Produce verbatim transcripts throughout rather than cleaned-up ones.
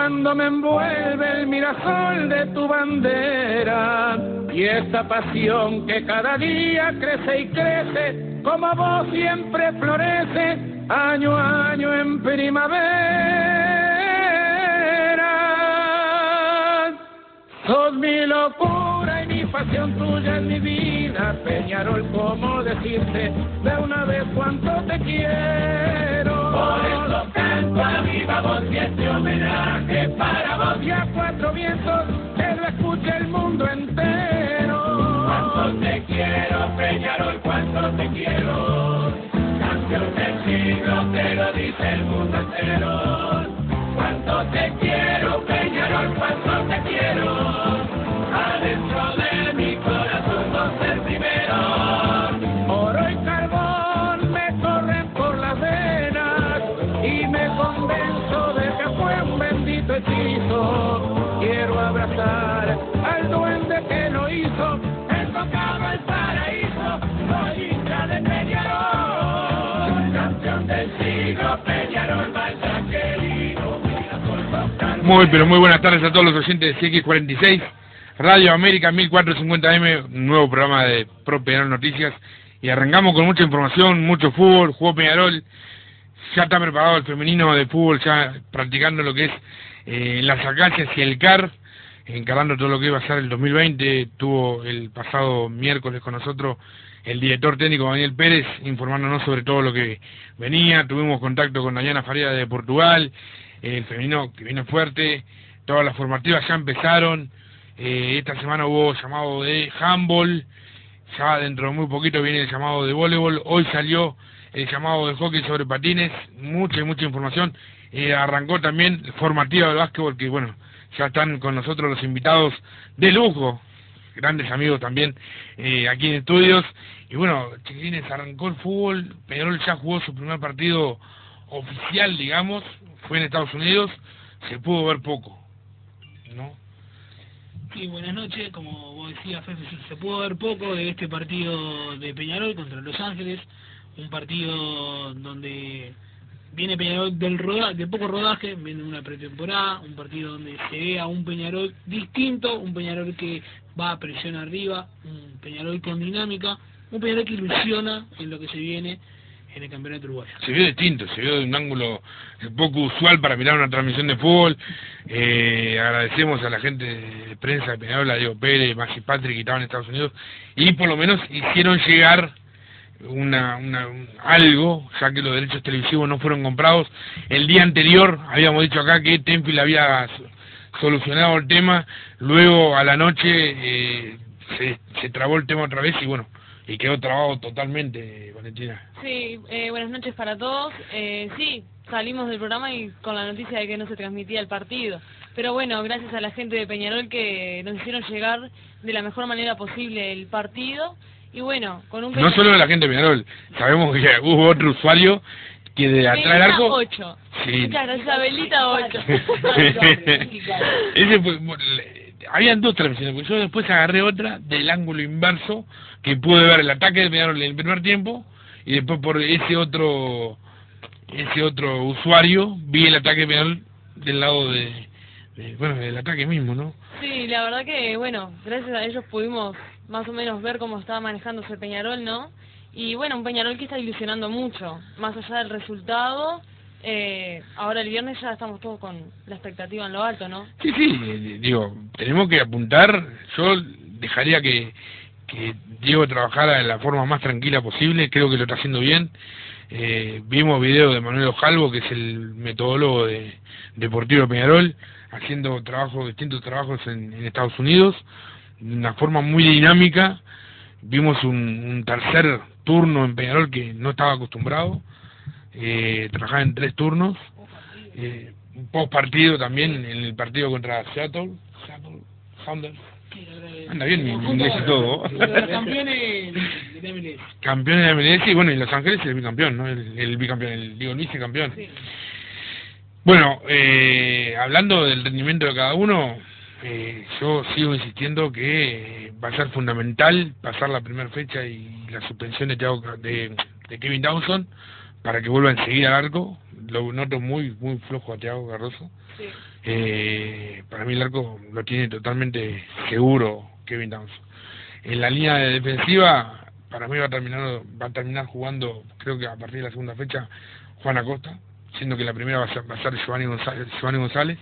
cuando me envuelve el mirasol de tu bandera y esa pasión que cada día crece y crece, como vos siempre florece, año a año en primavera. Sos mi locura y mi pasión, tuya en mi vida, Peñarol, ¿cómo decirte de una vez cuánto te quiero? Por eso canto a viva voz y este homenaje para vos y a cuatro vientos, que lo escuche el mundo entero. Cuánto te quiero, Peñarol, cuánto te quiero, campeón del siglo, te lo dice el mundo entero. Cuánto te quiero, Peñarol, cuánto te quiero, adentro de mi corazón vos el primero. Oro y carbón me corren por las venas y me convenzo de que fue un bendito hechizo. Quiero abrazar al duende que lo hizo, enfocado al paraíso, soy hincha de Peñarol, campeón del siglo, Peñarol, marcha querido. Muy, pero muy buenas tardes a todos los oyentes de C X cuarenta y seis, Radio América mil cuatrocientos cincuenta M, un nuevo programa de Pro Peñarol Noticias, y arrancamos con mucha información, mucho fútbol. Jugó Peñarol, ya está preparado el femenino de fútbol, ya practicando lo que es eh, las acacias y el C A R, encarando todo lo que iba a ser el dos mil veinte. Tuvo el pasado miércoles con nosotros el director técnico Daniel Pérez, informándonos sobre todo lo que venía. Tuvimos contacto con Dayana Faria de Portugal, el femenino que viene fuerte, todas las formativas ya empezaron, eh, esta semana hubo llamado de handball, ya dentro de muy poquito viene el llamado de voleibol, hoy salió el llamado de hockey sobre patines, mucha y mucha información, eh, arrancó también formativa del básquetbol, que bueno, ya están con nosotros los invitados de lujo, grandes amigos también, eh, aquí en estudios, y bueno, chiquilines, arrancó el fútbol, Peñarol ya jugó su primer partido oficial, digamos, fue en Estados Unidos, se pudo ver poco, ¿no? Sí, buenas noches, como vos decías, Fefe, se pudo ver poco de este partido de Peñarol contra Los Ángeles, un partido donde viene Peñarol del roda, de poco rodaje, viene una pretemporada, un partido donde se ve a un Peñarol distinto, un Peñarol que va a presión arriba, un Peñarol con dinámica, un Peñarol que ilusiona en lo que se viene en el campeonato uruguayo. Se vio distinto, se vio de un ángulo poco usual para mirar una transmisión de fútbol. Eh, agradecemos a la gente de prensa de Peñarol, a Diego Pérez, Maggi Patrick, que estaban en Estados Unidos, y por lo menos hicieron llegar una, una un, algo, ya que los derechos televisivos no fueron comprados. El día anterior habíamos dicho acá que Tenfield había solucionado el tema, luego a la noche eh, se, se trabó el tema otra vez y bueno, y quedó trabado totalmente, Valentina. Sí, eh, buenas noches para todos. Eh, sí, salimos del programa y con la noticia de que no se transmitía el partido. Pero bueno, gracias a la gente de Peñarol que nos hicieron llegar de la mejor manera posible el partido. Y bueno, con un... No solo de la gente de Peñarol, sabemos que hubo otro usuario que de atrás del arco... ocho. Sí. Muchas gracias, Abelita ocho. Ese fue... Habían dos transmisiones, porque yo después agarré otra del ángulo inverso, que pude ver el ataque de Peñarol en el primer tiempo, y después por ese otro ese otro usuario vi el ataque de Peñarol del lado de, de, bueno, del ataque mismo, ¿no? Sí, la verdad que, bueno, gracias a ellos pudimos más o menos ver cómo estaba manejándose el Peñarol, ¿no? Y bueno, un Peñarol que está ilusionando mucho, más allá del resultado. Eh, ahora el viernes ya estamos todos con la expectativa en lo alto, ¿no? Sí, sí, digo, tenemos que apuntar. Yo dejaría que, que Diego trabajara de la forma más tranquila posible, creo que lo está haciendo bien. Eh, vimos videos de Manuel Ojalvo, que es el metodólogo de Deportivo de Peñarol, haciendo trabajos, distintos trabajos en, en Estados Unidos, de una forma muy dinámica. Vimos un, un tercer turno en Peñarol que no estaba acostumbrado. Eh, trabajaba en tres turnos, eh, un post partido también en el partido contra Seattle, Seattle Sounders. Anda bien mi inglés y todo. Campeones de M L S. Campeones de M L S y bueno, y Los Ángeles el bicampeón, ¿no? El, el bicampeón, el, digo, el vicecampeón. Sí. Bueno, eh, hablando del rendimiento de cada uno, eh, yo sigo insistiendo que eh, va a ser fundamental pasar la primera fecha y la suspensión de, Thiago, de, de Kevin Dawson, para que vuelva enseguida al arco. Lo noto muy muy flojo a Thiago Garroso. Sí. Eh, para mí el arco lo tiene totalmente seguro Kevin Downs. En la línea de defensiva, para mí va a terminar va a terminar jugando, creo que a partir de la segunda fecha, Juan Acosta, siendo que la primera va a ser, va a ser Giovanni González. Giovanni González.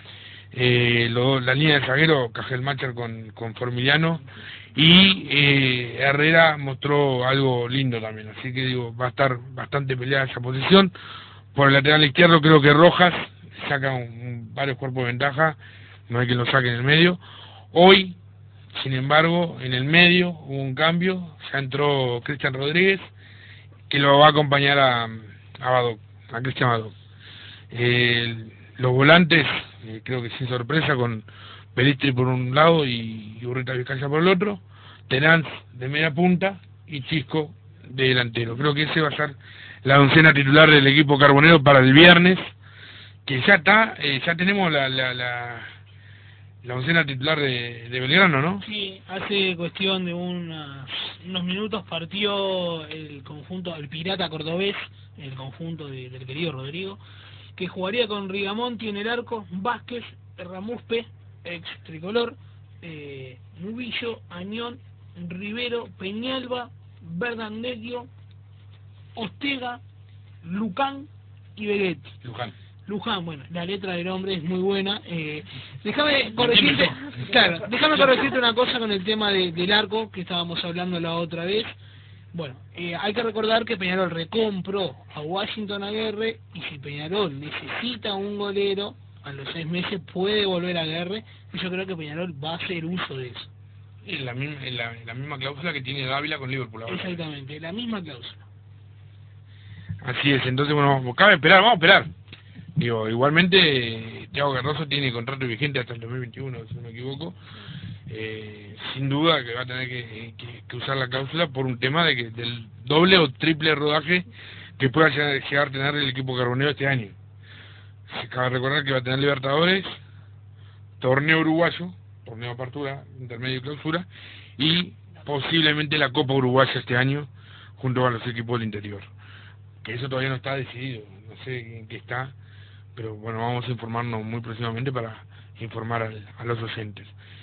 Eh, lo, la línea de zaguero, Cajelmacher con, con Formiliano, y eh, Herrera mostró algo lindo también, así que digo, va a estar bastante peleada esa posición. Por el lateral izquierdo creo que Rojas saca un, un, varios cuerpos de ventaja, no hay que lo saque en el medio. Hoy, sin embargo, en el medio hubo un cambio, ya entró Cristian Rodríguez, que lo va a acompañar a, a Badoc, a Cristian Badoc. Eh, los volantes, eh, creo que sin sorpresa, con Pelistri por un lado y, y Urreta Vizcaya por el otro, Tenaz de media punta y Chisco de delantero. Creo que ese va a ser la oncena titular del equipo carbonero para el viernes, que ya está, eh, ya tenemos la la, la la oncena titular de, de Belgrano, ¿no? Sí, hace cuestión de unas, unos minutos partió el conjunto, el Pirata Cordobés, el conjunto de, del querido Rodrigo, que jugaría con Rigamonti en el arco, Vázquez, Ramuspe, ex tricolor, eh, Nubillo, Añón, Rivero, Peñalba, Verdandelio, Ostega, Lucán y Beguetti. Luján. Luján, bueno, la letra del hombre es muy buena. Eh, déjame corregirte, claro, déjame corregirte una cosa con el tema de, del arco que estábamos hablando la otra vez. Bueno, eh, hay que recordar que Peñarol recompró a Washington Aguerre, y si Peñarol necesita un golero, a los seis meses puede volver a Aguerre, y yo creo que Peñarol va a hacer uso de eso. Es la, misma, es la, la misma cláusula que tiene Dávila con Liverpool ahora. Exactamente, la misma cláusula. Así es, entonces bueno, cabe esperar, vamos a esperar. Digo, igualmente Thiago Garroso tiene contrato vigente hasta el dos mil veintiuno, si no me equivoco. Eh, sin duda que va a tener que, que, que usar la cláusula por un tema de que del doble o triple rodaje que pueda llegar, llegar a tener el equipo carbonero este año. Se acaba de recordar que va a tener Libertadores, torneo uruguayo, torneo de apertura, intermedio y clausura, y posiblemente la Copa Uruguaya este año junto a los equipos del interior. Que eso todavía no está decidido, no sé en qué está, pero bueno, vamos a informarnos muy próximamente para informar al, a los oyentes.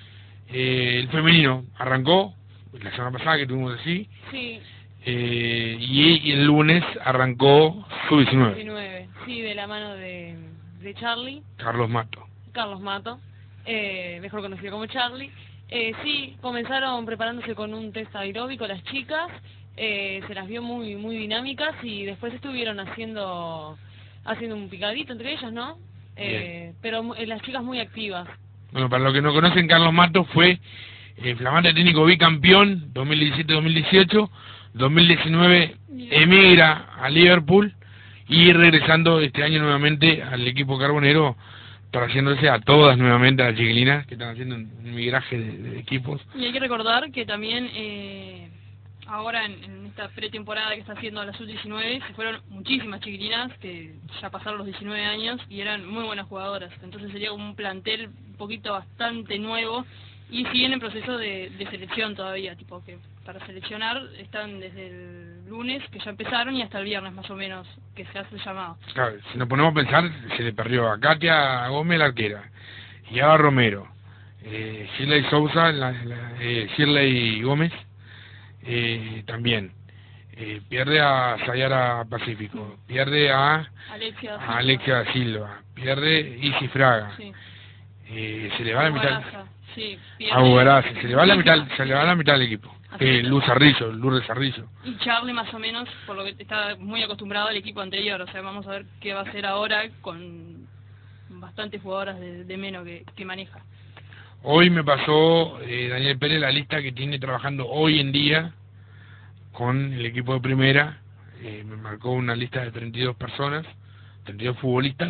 Eh, el femenino arrancó la semana pasada que tuvimos así, Sí. eh, y, y el lunes arrancó sub diecinueve. diecinueve, sí, de la mano de, de Charlie, Carlos Mato. Carlos Mato, eh, mejor conocido como Charlie. Eh, sí, comenzaron preparándose con un test aeróbico las chicas, eh, se las vio muy muy dinámicas y después estuvieron haciendo haciendo un picadito entre ellas, ¿no? Eh, pero eh, las chicas muy activas. Bueno, para los que no conocen, Carlos Mato fue eh, flamante técnico bicampeón dos mil diecisiete dos mil dieciocho, dos mil diecinueve emigra a Liverpool y regresando este año nuevamente al equipo carbonero, trayéndose a todas nuevamente a las chiquilinas que están haciendo un migraje de, de equipos. Y hay que recordar que también eh, ahora en, en esta pretemporada que está haciendo la sub diecinueve se fueron muchísimas chiquilinas que ya pasaron los diecinueve años y eran muy buenas jugadoras, entonces sería un plantel un poquito bastante nuevo y siguen en proceso de, de selección todavía, tipo que para seleccionar están desde el lunes que ya empezaron y hasta el viernes más o menos que se hace el llamado. Claro, si nos ponemos a pensar, se le perdió a Katia Gómez, la arquera, y a Romero, eh, Shirley Sousa, la, la, eh, Shirley Gómez, eh, también, eh, pierde a Sayara Pacífico, pierde a Alexia, a Alexia Silva, pierde Isi Fraga, sí. eh, se le va la mitad, sí, a Ugaraza, se le va la mitad, se le va la mitad del equipo. Así Eh, es. Luz Arrillo, Lourdes Arrillo. Y Charlie más o menos, por lo que está muy acostumbrado al equipo anterior, o sea, vamos a ver qué va a hacer ahora con bastantes jugadoras de, de menos que, que maneja. Hoy me pasó eh, Daniel Pérez la lista que tiene trabajando hoy en día con el equipo de primera. Eh, me marcó una lista de treinta y dos personas, treinta y dos futbolistas,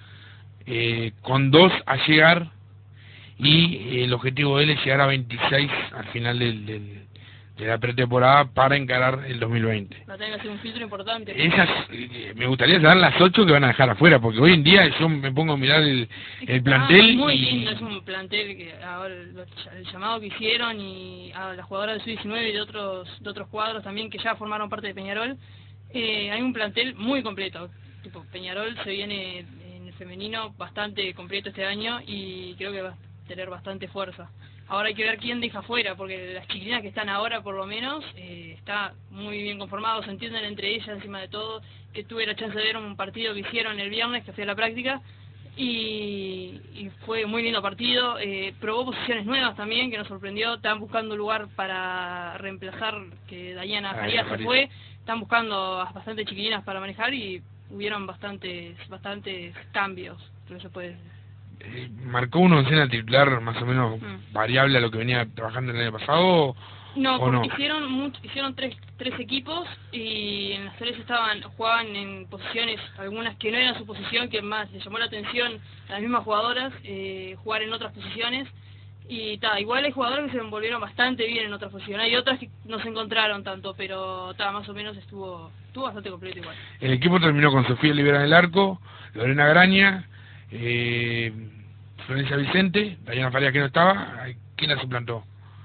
eh, con dos a llegar, y eh, el objetivo de él es llegar a veintiséis al final del, del, de la pretemporada para encarar el dos mil veinte. Va a tener que hacer un filtro importante. Esas, eh, me gustaría saber las ocho que van a dejar afuera, porque hoy en día yo me pongo a mirar el, el plantel. Ah, muy y... lindo, es un plantel que ahora los, el llamado que hicieron y a las jugadoras de sub diecinueve y de otros de otros cuadros también que ya formaron parte de Peñarol, Eh, hay un plantel muy completo. Tipo, Peñarol se viene en el femenino bastante completo este año y creo que va a tener bastante fuerza. Ahora hay que ver quién deja fuera, porque las chiquilinas que están ahora, por lo menos, eh, está muy bien conformados, se entienden entre ellas encima de todo, que tuve la chance de ver un partido que hicieron el viernes, que fui a la práctica, y, y fue muy lindo partido, eh, probó posiciones nuevas también, que nos sorprendió, estaban buscando un lugar para reemplazar, que Dayana Farías se fue, están buscando a bastantes chiquilinas para manejar y hubieron bastantes, bastantes cambios, creo que se puede decir. Eh, ¿Marcó una oncena titular más o menos Mm. variable a lo que venía trabajando el año pasado? No, ¿o porque no? hicieron mucho, hicieron tres tres equipos y en las tres estaban jugaban en posiciones, algunas que no eran su posición, que más les llamó la atención a las mismas jugadoras, eh, jugar en otras posiciones. Y ta, igual hay jugadores que se envolvieron bastante bien en otras posiciones, hay otras que no se encontraron tanto, pero ta, más o menos estuvo estuvo bastante completo igual. El equipo terminó con Sofía Olivera en el arco, Lorena Graña, eh, Florencia Vicente, Dayana Farías que no estaba, ¿quién la suplantó?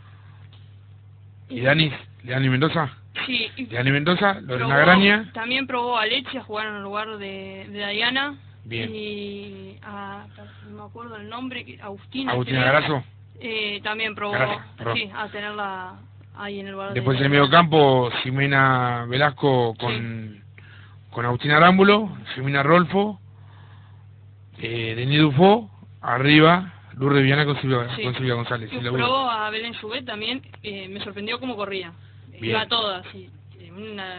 ¿Y Dani? ¿Dani Mendoza? Sí, y Dani Mendoza, Lorena probó- Graña, también probó a Alexia jugar en el lugar de, de Dayana. Bien. Y a, no me acuerdo el nombre, que- Agustina. Agustina creo. Garazo. Eh, también probó, Garazo, perdón. sí, a tenerla ahí en el lugar Después de en el medio campo, Ximena Velasco con, con Agustina Arámbulo, Ximena Rolfo, eh, Denis Dufo, arriba, Lourdes Viana con Silvia, Sí. con Silvia González. Y y la probó a Belén Jouvet también, eh, me sorprendió cómo corría. Bien. Iba a todas, sí. Eh, una,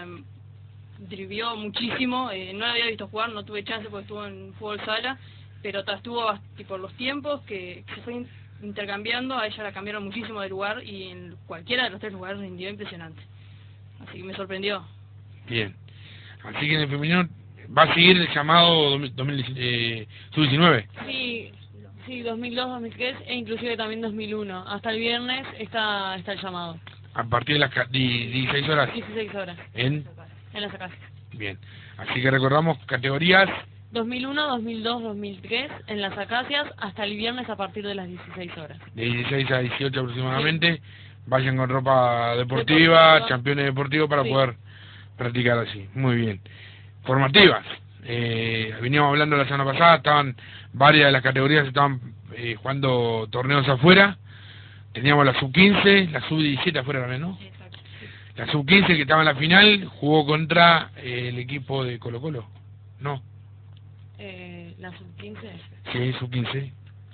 drivió muchísimo, eh, no la había visto jugar, no tuve chance porque estuvo en fútbol sala, pero ta, estuvo bast- por los tiempos que, que se fue in- intercambiando, a ella la cambiaron muchísimo de lugar y en cualquiera de los tres lugares rindió impresionante. Así que me sorprendió. Bien. Así que en el femenino va a seguir el llamado dos mil, dos mil, eh, sub diecinueve. Sí, sí, dos mil dos, dos mil tres e inclusive también dos mil uno. Hasta el viernes está está el llamado. A partir de las ca- di- dieciséis horas. dieciséis horas En, en las acacias. bien. Así que recordamos categorías. dos mil uno, dos mil dos, dos mil tres en las acacias hasta el viernes a partir de las dieciséis horas. De dieciséis a dieciocho aproximadamente, vayan con ropa deportiva, Deportiva. championes deportivos para Sí. poder practicar así. Muy bien. Formativas. Eh, veníamos hablando la semana pasada, estaban varias de las categorías estaban eh, jugando torneos afuera. Teníamos la sub quince, la sub diecisiete afuera también, ¿no? Exacto. La sub quince que estaba en la final jugó contra eh, el equipo de Colo Colo. No, Eh, la sub quince. sí, sub quince,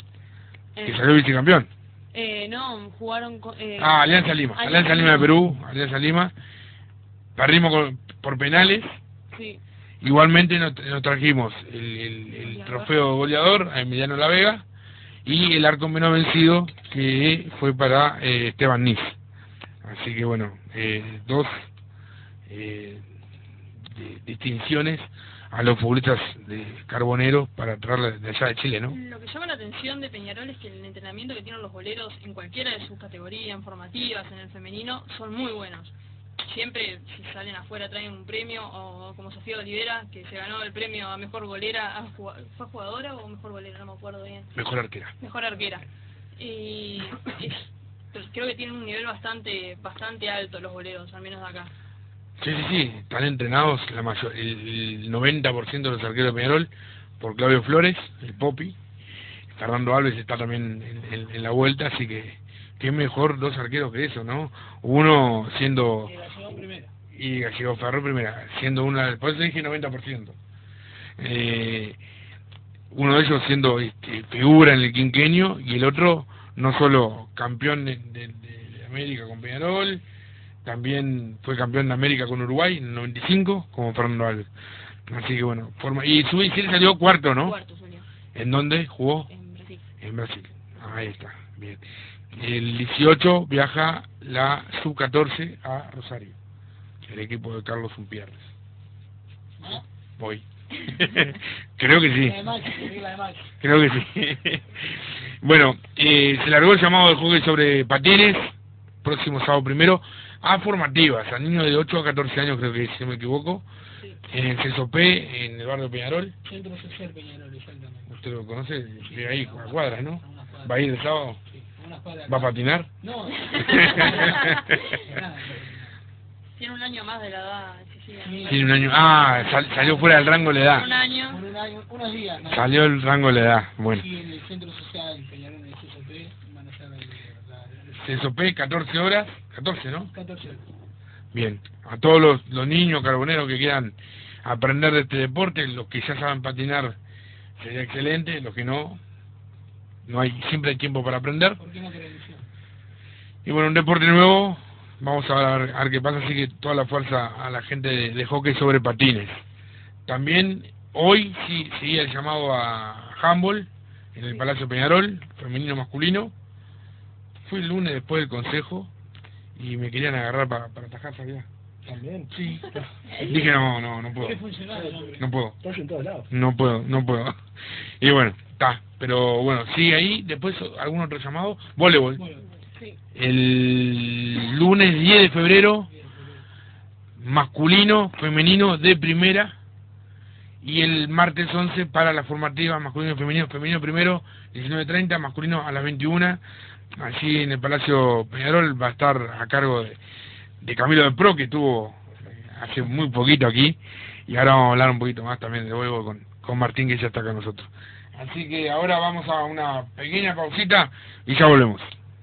que Eh, salió vicecampeón. eh, no, jugaron con... Eh, Ah, Alianza Lima, Alianza Lima de Perú, Alianza Lima. Perdimos con- por penales. Sí, Igualmente nos, nos trajimos el, el, el trofeo goleador a Emiliano La Vega y el arco menos vencido que fue para eh, Esteban Nis. Así que bueno, eh, dos eh, de- distinciones a los futbolistas de Carbonero para traerla de allá de Chile, ¿no? Lo que llama la atención de Peñarol es que el entrenamiento que tienen los boleros en cualquiera de sus categorías, en formativas, en el femenino, son muy buenos. Siempre, si salen afuera, traen un premio, o como Sofía Olivera, que se ganó el premio a mejor golera, a jugua- ¿fue jugadora o mejor golera? No me acuerdo bien. Mejor arquera. Mejor arquera. Y es- pues creo que tienen un nivel bastante bastante alto los boleros, al menos de acá. Sí, sí, sí, están entrenados la mayor, el, el noventa por ciento de los arqueros de Peñarol por Claudio Flores, el Popi. Fernando Alves está también en, en- en la vuelta, así que qué mejor dos arqueros que eso, ¿no? Uno siendo... Y Gallego Ferro primera, siendo una... Por eso dije noventa por ciento. Eh, uno de ellos siendo este, figura en el quinquenio y el otro no solo campeón de, de- de América con Peñarol, también fue campeón de América con Uruguay en el noventa y cinco, como Fernando Alves. Así que bueno, forma, y su diecisiete salió cuarto, ¿no? Cuarto salió, ¿En dónde jugó? en Brasil. En Brasil. Ahí está, bien. El dieciocho viaja la sub catorce a Rosario, el equipo de Carlos Umpierres. Voy. Creo que sí. Creo que sí. Bueno, eh, se largó el llamado de hockey sobre patines, próximo sábado primero, a formativas, a niños de ocho a catorce años, creo que si no me equivoco, Sí. en el C S O P, en el barrio Peñarol. Centro Social Peñarol, exactamente. Usted lo conoce, vive ahí, a cuadras, ¿no? A unas cuadras. ¿Va a ir el sábado? Sí, a unas cuadras ¿Va a acá. patinar? No. Nada, Tiene un año más de la edad, sí, sí. Tiene un año. Ah, sal, salió fuera del rango de la edad. Un año. Por un año, unos días, ¿no? Salió el rango de la edad. Bueno. Aquí en el Centro Social Peñarol, en el C S P, van a hacer la... la, C S P, catorce horas. catorce, ¿no? catorce horas. Bien. A todos los, los niños carboneros que quieran aprender de este deporte, los que ya saben patinar, sería excelente. Los que no, no hay, siempre hay tiempo para aprender. ¿Por qué no televisión? Y bueno, un deporte nuevo. Vamos a ver, a ver qué pasa, así que toda la fuerza a la gente de, de hockey sobre patines. También hoy sí seguía el llamado a handball en el Palacio Peñarol, femenino masculino. Fui el lunes después del consejo y me querían agarrar para, para atajar, ¿sabía? También. Sí. Dije no, no, no puedo. ¿Qué funcionario, hombre? No puedo. Estás en todos lados. No puedo, no puedo. Y bueno, está. Pero bueno, sigue ahí. Después algún otro llamado. Voleibol. Bueno, Sí. El lunes diez de febrero, masculino, femenino de primera. Y el martes once para la formativa, masculino y femenino. Femenino primero, diecinueve treinta, masculino a las veintiuna. Allí en el Palacio Peñarol va a estar a cargo de, de Camilo de Pro, que estuvo hace muy poquito aquí. Y ahora vamos a hablar un poquito más también de voleibol con, con Martín, que ya está acá con nosotros. Así que ahora vamos a una pequeña pausita y ya volvemos.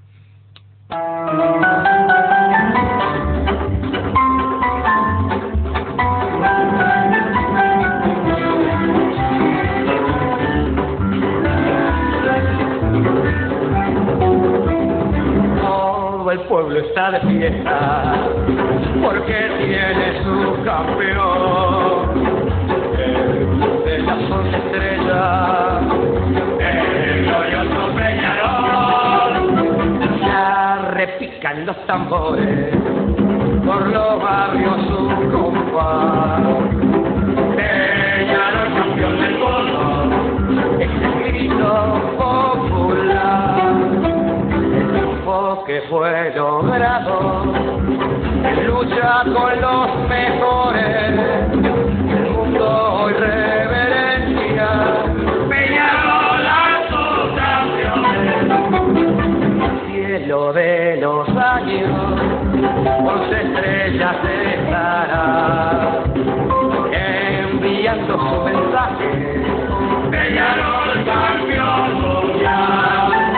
Todo el pueblo está de fiesta porque tiene su campeón, el de las once estrellas, el glorioso Peñarol. Ya repican los tambores por los barrios su compás. Peñarol campeón del mundo, es el grito popular. El triunfo que fue logrado en lucha con los mejores, el mundo hoy reverencia. Peñarol a sus campeones. El cielo de los años con estrellas estará enviando su mensaje. Peñarol campeón mundial.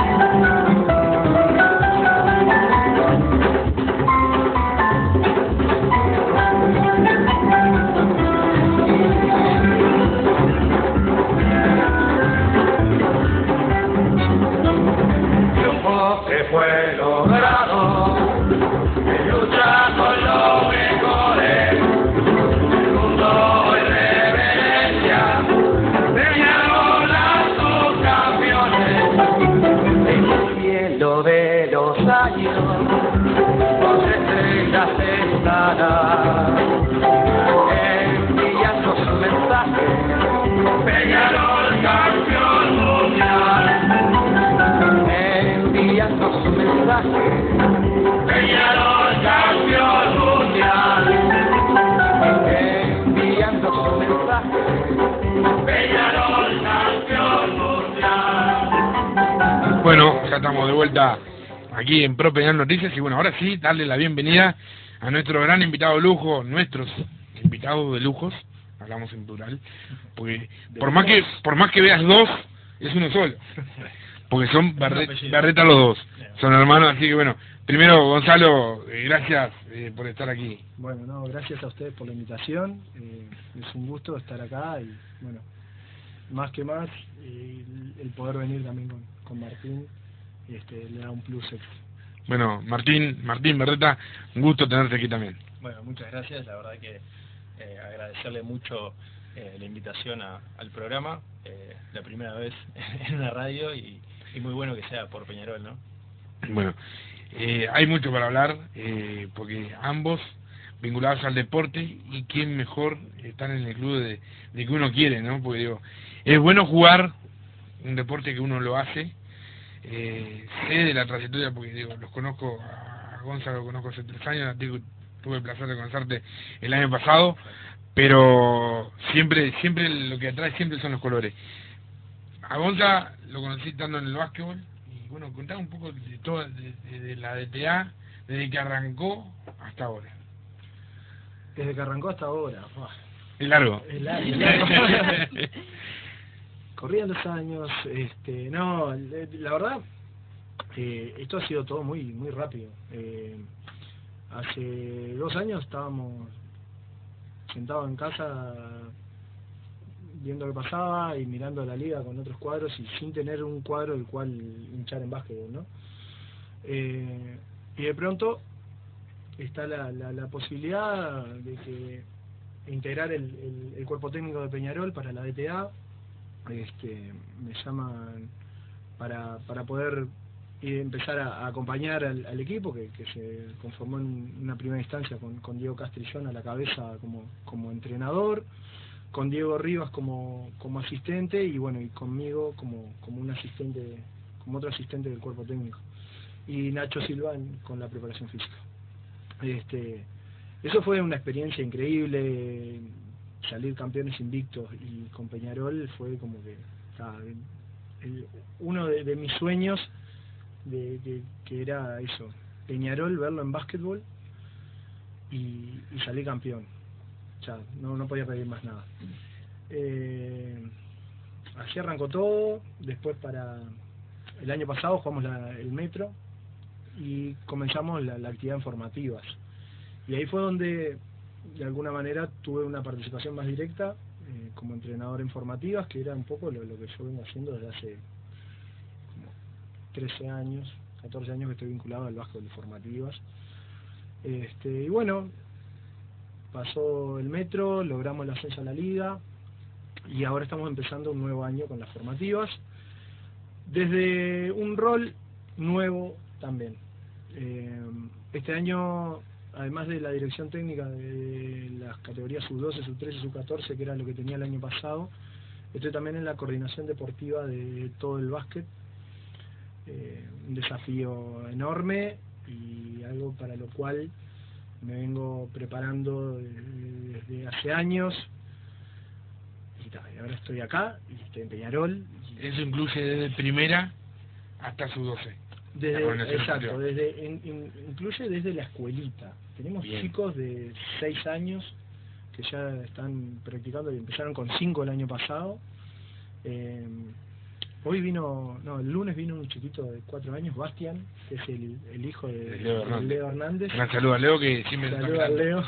Triunfo que fue logrado en lucha con los mejores, el mundo hoy reverencia. Peñarol a sus campeones. En el cielo de los años dos estrellas estará enviando su mensaje. Peñarol campeón mundial. Enviando su mensaje. Peñarol campeón mundial. Enviando su mensaje. Peñarol campeón mundial. Bueno, ya estamos de vuelta aquí en Pro Peñarol Noticias y bueno, ahora sí, darle la bienvenida a nuestro gran invitado de lujo, nuestros invitados de lujos, hablamos en plural, porque por más que por más que veas dos, es uno solo, porque son Barre, Barreta los dos, son hermanos, así que bueno, primero Gonzalo, eh, gracias eh, por estar aquí. Bueno, no, gracias a ustedes por la invitación. Eh, es un gusto estar acá y, bueno, más que más, eh, el, el poder venir también con, con Martín este, le da un plus extra. Bueno, Martín, Martín Barreta, un gusto tenerte aquí también. Bueno, muchas gracias, la verdad que eh, agradecerle mucho eh, la invitación a, al programa, eh, la primera vez en una radio y, y muy bueno que sea por Peñarol, ¿no? Bueno, eh, hay mucho para hablar, eh, porque ambos vinculados al deporte y quién mejor están en el club de, de que uno quiere, ¿no? Porque digo, es bueno jugar un deporte que uno lo hace, eh, sé de la trayectoria porque digo, los conozco, a Gonzalo lo conozco hace tres años, a ti tuve el placer de conocerte el año pasado, pero siempre siempre lo que atrae siempre son los colores. A Gonza lo conocí estando en el básquetbol y bueno, contá un poco de toda de, de, de la D T A desde que arrancó hasta ahora. Desde que arrancó hasta ahora. Uah. Es largo. Es largo, es largo. Corrían los años, este, no, la verdad, eh, esto ha sido todo muy muy rápido. Eh, hace dos años estábamos sentados en casa viendo qué pasaba y mirando la liga con otros cuadros y sin tener un cuadro del cual hinchar en básquetbol, ¿no? Eh, y de pronto está la, la, la posibilidad de que integrar el, el, el cuerpo técnico de Peñarol para la D T A. Este, me llaman para, para poder ir, empezar a, a acompañar al, al equipo que, que se conformó en una primera instancia con, con Diego Castrillón a la cabeza como, como entrenador, con Diego Rivas como, como asistente y bueno, y conmigo como, como un asistente, como otro asistente del cuerpo técnico, y Nacho Silván con la preparación física. Este, eso fue una experiencia increíble, salir campeones invictos y con Peñarol fue como que ah, el, uno de, de mis sueños de, de, que era eso, Peñarol, verlo en básquetbol y, y salir campeón. O sea, no, no podía pedir más nada. Eh, así arrancó todo. Después, para el año pasado jugamos la, el Metro y comenzamos la, la actividad en formativas, y ahí fue donde de alguna manera tuve una participación más directa eh, como entrenador en formativas, que era un poco lo, lo que yo vengo haciendo desde hace como trece años, catorce años que estoy vinculado al básquetbol de formativas. Este, y bueno, pasó el Metro, logramos el ascenso a la liga y ahora estamos empezando un nuevo año con las formativas desde un rol nuevo también. Eh, este año, además de la dirección técnica de las categorías sub doce, sub trece, sub catorce, que era lo que tenía el año pasado, estoy también en la coordinación deportiva de todo el básquet. Eh, un desafío enorme y algo para lo cual me vengo preparando desde, desde hace años. Y, ta, y ahora estoy acá, y estoy en Peñarol. Y eso incluye desde primera hasta sub doce. Desde, exacto, desde, in, in, incluye desde la escuelita. Tenemos Bien. chicos de seis años que ya están practicando y empezaron con cinco el año pasado. Eh, hoy vino, no, el lunes vino un chiquito de cuatro años, Bastian, que es el, el hijo de Leo Hernández. Leo Hernández. Un saludo a Leo, que siempre está Saludo a Leo.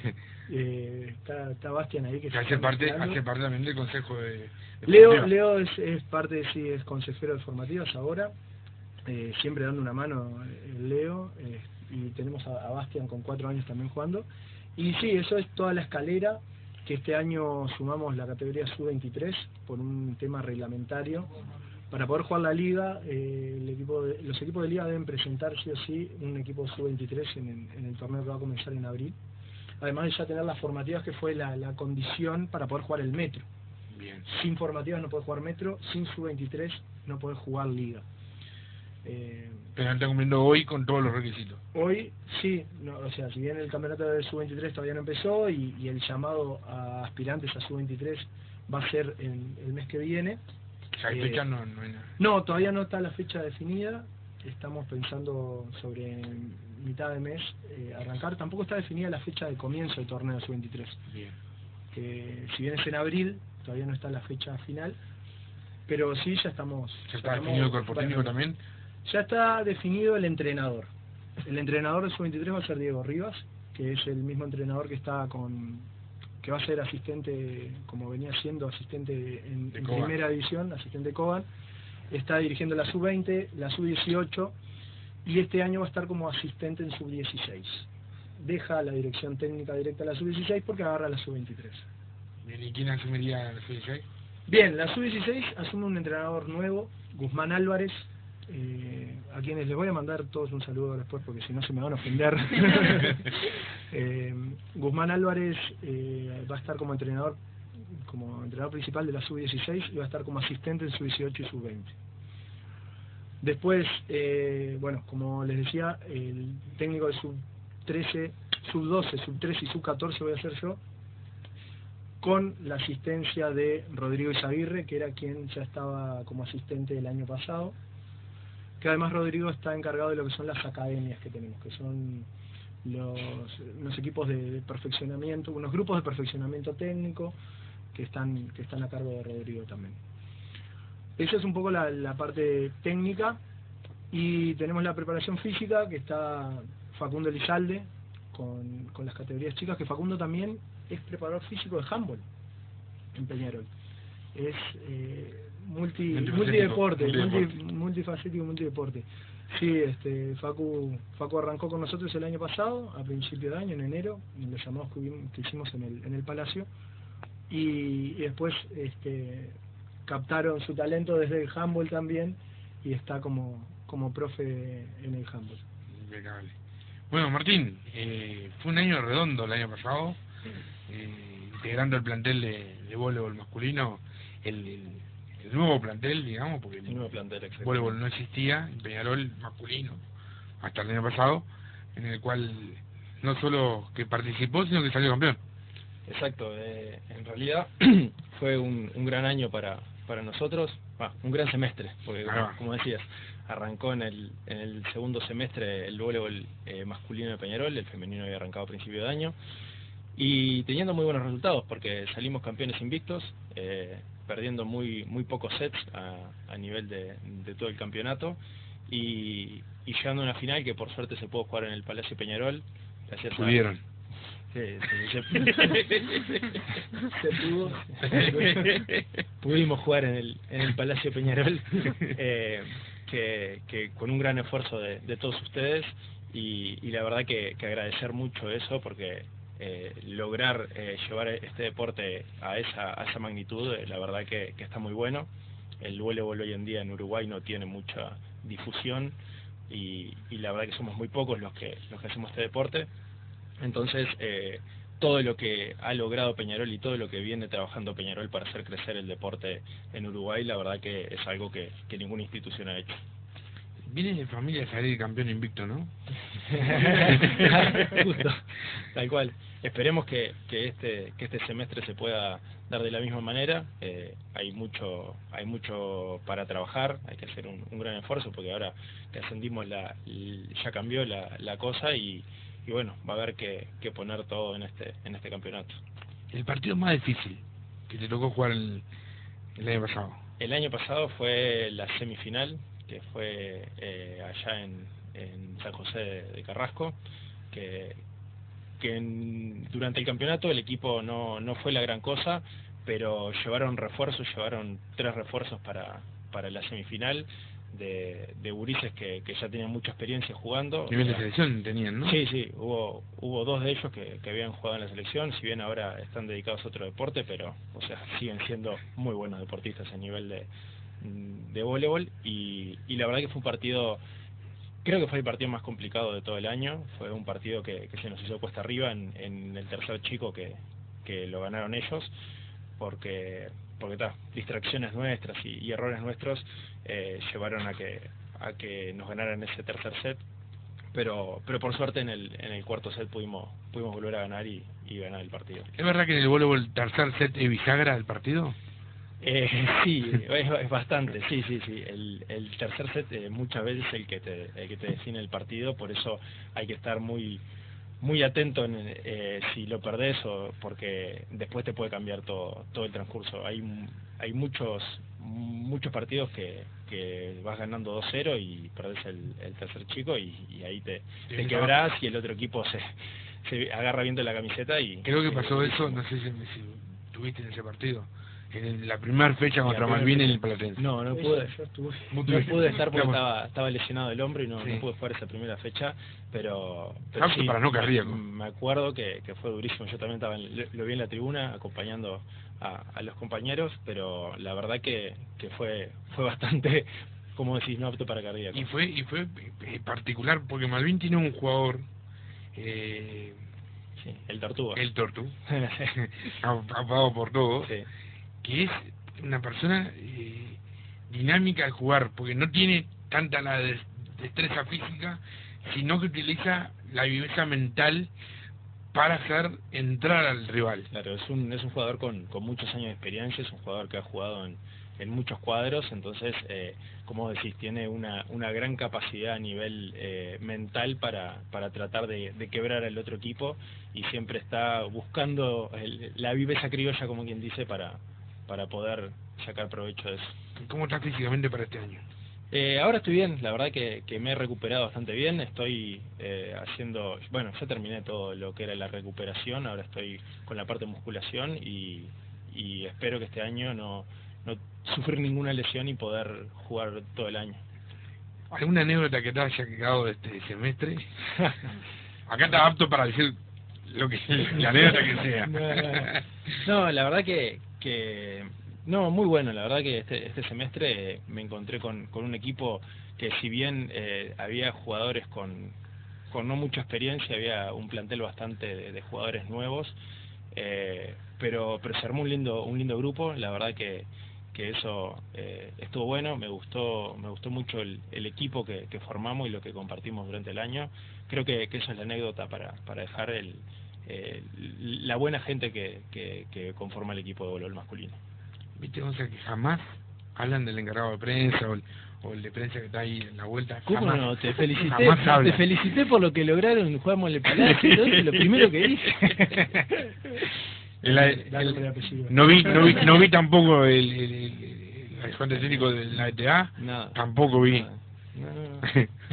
eh, está, está Bastian ahí, que, que hace parte, hace parte también del consejo de, de Leo. Leo es, es parte, sí, es consejero de formativas ahora. Eh, siempre dando una mano el Leo, eh, y tenemos a, a Bastian con cuatro años también jugando. Y sí, eso es toda la escalera, que este año sumamos la categoría sub veintitrés por un tema reglamentario. Para poder jugar la liga, eh, el equipo de, los equipos de liga deben presentar sí o sí un equipo sub veintitrés en el, en el torneo que va a comenzar en abril. Además de ya tener las formativas, que fue la, la condición para poder jugar el Metro. Bien. Sin formativas no podés jugar Metro, sin sub veintitrés no podés jugar liga. Eh, Pero está cumpliendo hoy con todos los requisitos. Hoy sí, no, o sea, si bien el campeonato de sub veintitrés todavía no empezó y, y el llamado a aspirantes a sub veintitrés va a ser el, el mes que viene. ¿Hay eh, fecha? No, no hay nada. No, todavía no está la fecha definida. Estamos pensando sobre mitad de mes eh, arrancar. Tampoco está definida la fecha de comienzo del torneo de sub veintitrés. Bien. Que si bien es en abril, todavía no está la fecha final. Pero sí, ya estamos... ¿Ya está definido el cuerpo técnico también? Ya está definido el entrenador. El entrenador de sub veintitrés va a ser Diego Rivas, que es el mismo entrenador que está con, que va a ser asistente, como venía siendo asistente en, en primera división, asistente Coban. Está dirigiendo la sub veinte, la sub dieciocho, y este año va a estar como asistente en sub dieciséis. Deja la dirección técnica directa a la sub dieciséis porque agarra la sub veintitrés. Bien, ¿y quién asumiría la sub dieciséis? Bien, la sub dieciséis asume un entrenador nuevo, Guzmán Álvarez, eh, a quienes les voy a mandar todos un saludo después porque si no se me van a ofender. eh, Guzmán Álvarez eh, va a estar como entrenador como entrenador principal de la sub dieciséis y va a estar como asistente en sub dieciocho y sub veinte. Después, eh, bueno, como les decía, el técnico de sub trece, sub doce, sub trece y sub catorce voy a ser yo, con la asistencia de Rodrigo Izaguirre, que era quien ya estaba como asistente el año pasado, que además Rodrigo está encargado de lo que son las academias que tenemos, que son los, unos equipos de, de perfeccionamiento, unos grupos de perfeccionamiento técnico que están que están a cargo de Rodrigo también. Esa es un poco la, la parte técnica, y tenemos la preparación física, que está Facundo Elizalde con, con las categorías chicas, que Facundo también es preparador físico de handball en Peñarol. Es eh, multi, multideporte, multi, multifacético, multideporte. Sí, este, Facu, Facu arrancó con nosotros el año pasado, a principio de año, en enero, en los llamados que, hubimos, que hicimos en el, en el Palacio, y, y después este, captaron su talento desde el handball también, y está como, como profe en el handball. Impecable. Bueno, Martín, eh, fue un año redondo el año pasado, eh, integrando el plantel de, de voleibol masculino, el, el, el nuevo plantel, digamos, porque el nuevo plantel, el voleibol no existía en Peñarol masculino hasta el año pasado, en el cual no solo que participó, sino que salió campeón. Exacto, eh, en realidad fue un, un gran año para, para nosotros, ah, un gran semestre, porque como, como decías, arrancó en el, en el segundo semestre el voleibol eh, masculino de Peñarol, el femenino había arrancado a principio de año, y teniendo muy buenos resultados, porque salimos campeones invictos, eh, perdiendo muy muy pocos sets a, a nivel de, de todo el campeonato, y, y llegando a una final que por suerte se pudo jugar en el Palacio Peñarol. Gracias Pudieron. A, Sí, sí, se, se pudo. Pudimos jugar en el, en el Palacio Peñarol, eh, que, que con un gran esfuerzo de, de todos ustedes, y, y la verdad que, que agradecer mucho eso, porque eh, lograr eh, llevar este deporte a esa, a esa magnitud, eh, la verdad que, que está muy bueno. El voleibol hoy en día en Uruguay no tiene mucha difusión, y, y la verdad que somos muy pocos los que, los que hacemos este deporte. Entonces, eh, todo lo que ha logrado Peñarol y todo lo que viene trabajando Peñarol para hacer crecer el deporte en Uruguay, la verdad que es algo que, que ninguna institución ha hecho. Viene de familia a salir campeón invicto, ¿no? Justo, tal cual. Esperemos que, que este que este semestre se pueda dar de la misma manera. Eh, hay mucho hay mucho para trabajar, hay que hacer un, un gran esfuerzo, porque ahora que ascendimos la, ya cambió la, la cosa, y y bueno, va a haber que, que poner todo en este en este campeonato. El partido más difícil que te tocó jugar el, el año pasado. El año pasado fue la semifinal, que fue eh, allá en, en San José de, de Carrasco, que, que en, durante el campeonato el equipo no, no fue la gran cosa, pero llevaron refuerzos, llevaron tres refuerzos para, para la semifinal, de, de gurises que, que ya tenían mucha experiencia jugando. Nivel de selección tenían, ¿no? Sí, sí, hubo hubo dos de ellos que, que habían jugado en la selección, si bien ahora están dedicados a otro deporte, pero o sea siguen siendo muy buenos deportistas a nivel de, de voleibol, y, y la verdad que fue un partido, creo que fue el partido más complicado de todo el año. Fue un partido que, que se nos hizo cuesta arriba en, en el tercer chico, que, que lo ganaron ellos, porque porque ta, distracciones nuestras y, y errores nuestros eh, llevaron a que a que nos ganaran ese tercer set, pero pero por suerte en el en el cuarto set pudimos pudimos volver a ganar y, y ganar el partido. ¿Es verdad que en el voleibol el tercer set es bisagra del partido? Eh, sí, es, es bastante, sí, sí, sí. El, el tercer set eh, muchas veces es el que te el que te define el partido, por eso hay que estar muy muy atento en eh, si lo perdés, o porque después te puede cambiar todo todo el transcurso. Hay hay muchos muchos partidos que, que vas ganando dos cero y perdés el, el tercer chico, y, y ahí te, te quebrás y el otro equipo se, se agarra viento la camiseta. Y creo que pasó eso, no sé si, si tuviste en ese partido, en la primera fecha contra Malvin en el Platense. No, no pude, no pude estar porque estaba estaba lesionado del hombro y no, sí. no pude jugar esa primera fecha, pero, pero ah, sí, para no cardíaco. Me acuerdo que, que fue durísimo. Yo también estaba en, lo vi en la tribuna acompañando a, a los compañeros, pero la verdad que, que fue fue bastante, como decís, no apto para cardíaco. Y fue y fue particular porque Malvin tiene un jugador, eh, sí, el Tortuga, el Tortu, apagado por todo, sí, que es una persona eh, dinámica al jugar, porque no tiene tanta la destreza física, sino que utiliza la viveza mental para hacer entrar al rival. Claro, es un es un jugador con, con muchos años de experiencia, es un jugador que ha jugado en, en muchos cuadros, entonces, eh, como vos decís, tiene una, una gran capacidad a nivel eh, mental para, para tratar de, de quebrar al otro equipo, y siempre está buscando el, la viveza criolla, como quien dice, para, para poder sacar provecho de eso. ¿Cómo estás físicamente para este año? Eh, ahora estoy bien, la verdad que, que me he recuperado bastante bien, estoy eh, haciendo, bueno, ya terminé todo lo que era la recuperación, ahora estoy con la parte de musculación y, y espero que este año no, no sufrir ninguna lesión y poder jugar todo el año. ¿Alguna anécdota que te haya quedado de este semestre? Acá está apto para decir lo que la anécdota que sea. No, no, no, la verdad que, que no, muy bueno, la verdad que este, este semestre eh, me encontré con, con un equipo que, si bien eh, había jugadores con, con no mucha experiencia, había un plantel bastante de, de jugadores nuevos, eh, pero, pero se armó un lindo, un lindo grupo, la verdad que que eso eh, estuvo bueno, me gustó me gustó mucho el, el equipo que, que formamos y lo que compartimos durante el año. Creo que, que eso es la anécdota para, para dejar el, eh, la buena gente que, que, que conforma el equipo de voleibol masculino. Viste, o sea, que jamás hablan del encargado de prensa o el, o el de prensa que está ahí en la vuelta. ¿Cómo jamás, no? Te felicité, jamás te hablan. felicité por lo que lograron, jugamos en el Palacio, eso es lo primero que dije. El, el, el, no vi no vi no vi tampoco el, el, el, el ayudante técnico de la E T A, no, tampoco vi. No, no,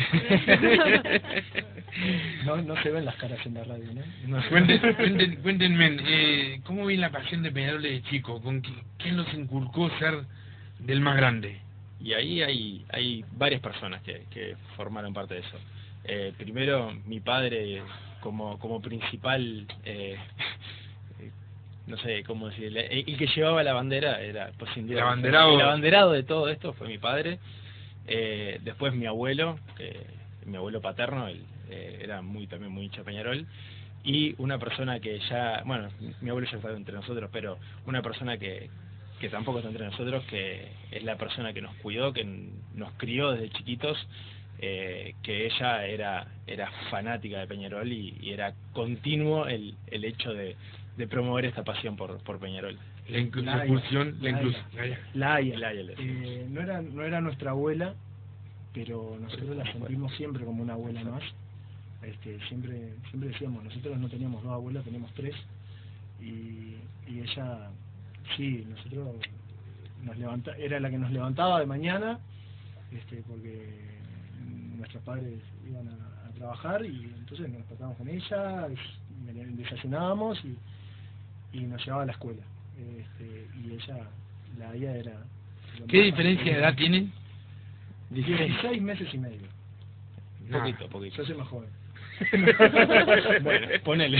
no. no, no se ven las caras en la radio, ¿no? no. Cuenten, cuenten, cuéntenme, eh, ¿cómo ven la pasión de Peñarol de chico? ¿Con qué, quién los inculcó ser del más grande? Y ahí hay hay varias personas que, que formaron parte de eso. Eh, primero, mi padre como como principal eh, no sé cómo decirle, el que llevaba la bandera era, pues sin duda, el abanderado, el abanderado de todo esto fue mi padre. Eh, después mi abuelo, que, mi abuelo paterno, él eh, era muy también muy hincha de Peñarol, y una persona que ya, bueno, mi abuelo ya está entre nosotros, pero una persona que, que tampoco está entre nosotros, que es la persona que nos cuidó, que nos crió desde chiquitos, eh, que ella era era fanática de Peñarol y, y era continuo el, el hecho de de promover esta pasión por por Peñarol. La, inclu la inclusión, la inclusión. La Haya. La Haya, eh, no era no era nuestra abuela, pero nosotros la sentimos siempre como una abuela más. Este, siempre siempre decíamos, nosotros no teníamos dos abuelas, teníamos tres, y, y ella, sí, nosotros nos levanta, era la que nos levantaba de mañana, este, porque nuestros padres iban a, a trabajar, y entonces nos despertábamos con ella, desayunábamos y y nos llevaba a la escuela, este, y ella, la ella era... ¿Qué diferencia de edad tienen? dieciséis meses y medio. No. Poquito, poquito. Yo soy más joven. Bueno, ponele.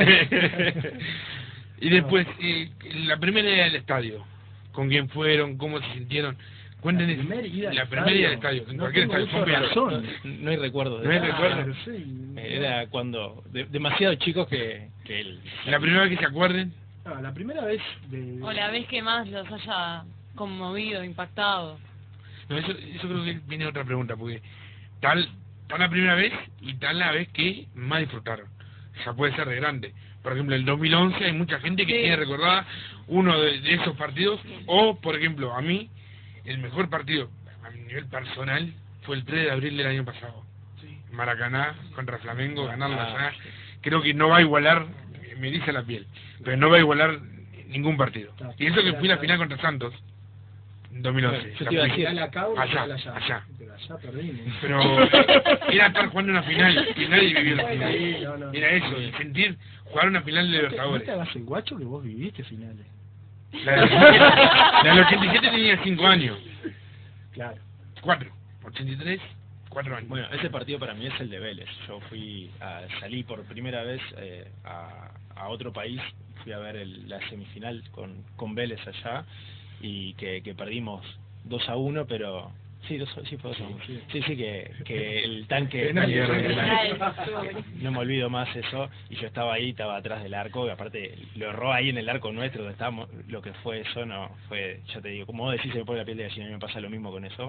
Y después, eh, la primera ida del estadio, ¿con quién fueron? ¿Cómo se sintieron? Cuéntenos la primera ida, la primera ida del estadio, en no cualquier estadio. Razón. No hay recuerdo. No hay recuerdo. Ah, sí. Era cuando, de, demasiado chicos que, que él... ¿La primera vez que se acuerden? Ah, la primera vez de... O la vez que más los haya conmovido, impactado. No, eso, eso creo que viene otra pregunta, porque tal, tal la primera vez y tal la vez que más disfrutaron. Ya puede ser de grande. Por ejemplo, el dos mil once hay mucha gente que sí tiene recordada uno de, de esos partidos, o, por ejemplo, a mí, el mejor partido a nivel personal fue el tres de abril del año pasado. Sí. Maracaná contra Flamengo, ganarlo allá. Creo que no va a igualar, me dice la piel, pero no va a igualar ningún partido. Y eso que fui a la final contra Santos en dos mil once. Yo te iba a decir, allá, allá, allá. Pero allá perdimos. Pero era estar jugando una final, que nadie vivió la final. Sí, no, no, era eso, sentir, jugar una final de los sabores. No te hagas el guacho que vos viviste finales. La del ochenta y siete, la del ochenta y siete tenía cinco años. Claro. cuatro. ochenta y tres, cuatro años. Bueno, ese partido para mí es el de Vélez. Yo fui a, salí por primera vez eh, a, a otro país, fui a ver el, la semifinal con, con Vélez allá, y que, que perdimos dos a uno, pero... Sí, dos, sí fue dos a uno. Sí, sí, sí, que, que el tanque... No, no me olvido más eso, y yo estaba ahí, estaba atrás del arco, y aparte lo erró ahí en el arco nuestro, donde estábamos, lo que fue eso, no, fue, ya te digo, como vos decís, se me pone la piel de gallina, a mí me pasa lo mismo con eso,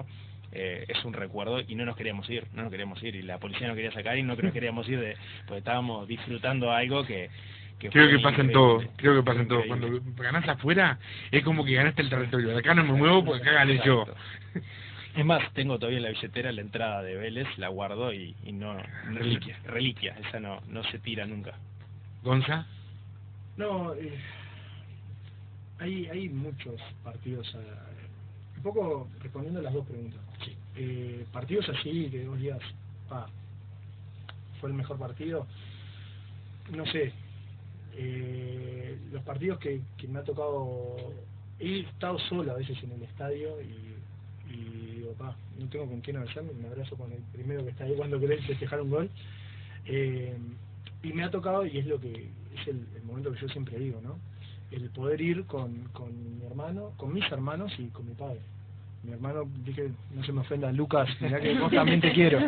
eh, es un recuerdo y no nos queríamos ir, no nos queríamos ir y la policía no quería sacar y no nos queríamos ir de, porque estábamos disfrutando algo que, que creo fue que pasa en increíble. todo, creo que pasa en todo. Increíble. Cuando ganás afuera es como que ganaste el territorio. Acá no me muevo porque acá gané yo. Exacto. Es más, tengo todavía en la billetera la entrada de Vélez, la guardo y, y no... Reliquia. Reliquia, esa no, no se tira nunca. ¿Gonza? No, eh, hay, hay muchos partidos, eh, un poco respondiendo a las dos preguntas. Sí. Eh, partidos así que vos digas, pa, fue el mejor partido, no sé, eh, los partidos que, que me ha tocado, he estado solo a veces en el estadio y, y digo, pa, no tengo con quién abrazarme, me abrazo con el primero que está ahí cuando querés festejar un gol. Eh, y me ha tocado, y es lo que es el, el momento que yo siempre digo, ¿no? El poder ir con, con mi hermano, con mis hermanos y con mi padre. Mi hermano, dije, no se me ofenda, Lucas, mirá que vos también te quiero.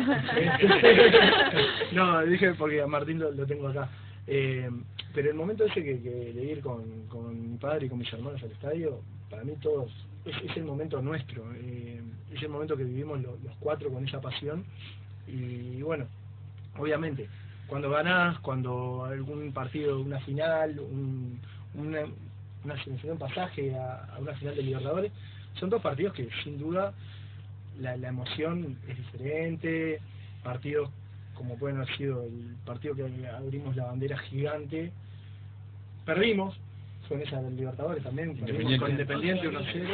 No, dije porque a Martín lo, lo tengo acá. Eh, pero el momento ese que, que de ir con, con mi padre y con mis hermanos al estadio, para mí todos, es, es el momento nuestro, eh, es el momento que vivimos lo, los cuatro con esa pasión. Y bueno, obviamente, cuando ganás, cuando algún partido, una final, un, una, una semifinal, un pasaje a, a una final de Libertadores, son dos partidos que sin duda la, la emoción es diferente. Partidos como pueden haber sido el partido que abrimos la bandera gigante, perdimos, fue en esa del Libertadores también, perdimos con Independiente uno cero,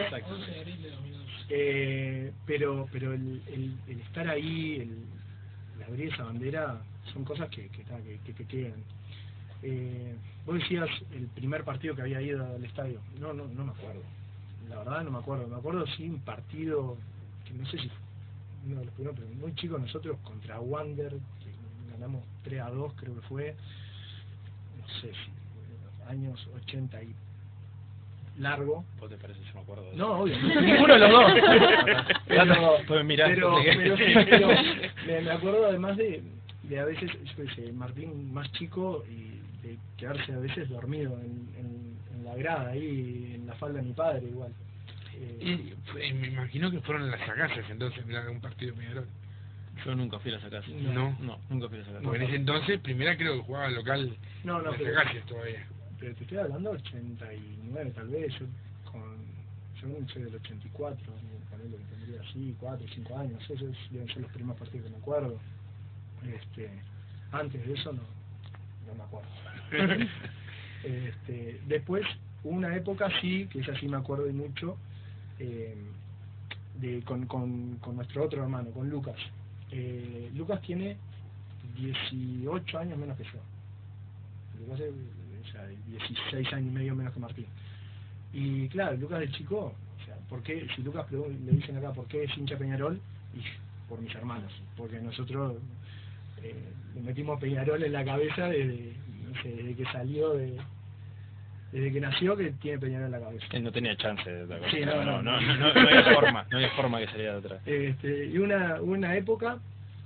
eh, pero pero el, el, el estar ahí, el, el abrir esa bandera, son cosas que, que, que, que te quedan. Eh, vos decías el primer partido que había ido al estadio, no, no, no me acuerdo, la verdad no me acuerdo, me acuerdo sí un partido, que no sé si fue uno de los primeros, pero muy chico nosotros contra Wander, que ganamos tres a dos creo que fue, no sé si años ochenta y largo. ¿Vos te parece? Yo me acuerdo de eso. No, obvio, ninguno de los dos. pero, pues mirá, pero, no sé pero, qué. sí, pero me, me acuerdo además de, de a veces, yo qué sé, Martín más chico y de quedarse a veces dormido en, en, en la grada ahí, en la falda de mi padre igual. Y eh, me imagino que fueron las acacias entonces, mirá, un partido de Peñarol. Yo nunca fui a las acacias. No. No, nunca fui a las acacias. Porque en ese entonces, primera creo que jugaba local No, no, las pero- acacias todavía. Pero te estoy hablando ochenta y nueve tal vez, yo con yo soy del ochenta y cuatro, ponele que tendría así, cuatro, cinco años, esos deben ser los primeros partidos que me acuerdo. Este, antes de eso no, no me acuerdo. este, después, una época sí, que esa sí me acuerdo y mucho, eh, de, con, con, con nuestro otro hermano, con Lucas. Eh, Lucas tiene dieciocho años menos que yo. Lucas es, o sea, dieciséis años y medio menos que Martín. Y claro, Lucas de chico, o sea, ¿por qué? Si Lucas pregun- le dicen acá, ¿por qué es hincha Peñarol? Y por mis hermanos, porque nosotros eh, le metimos Peñarol en la cabeza desde, no sé, desde que salió de... Desde que nació que tiene Peñarol en la cabeza. Él no tenía chance de otra cosa. Sí, no, no, no. no, no, no había forma, no había forma que saliera de otra. Este, y una, una época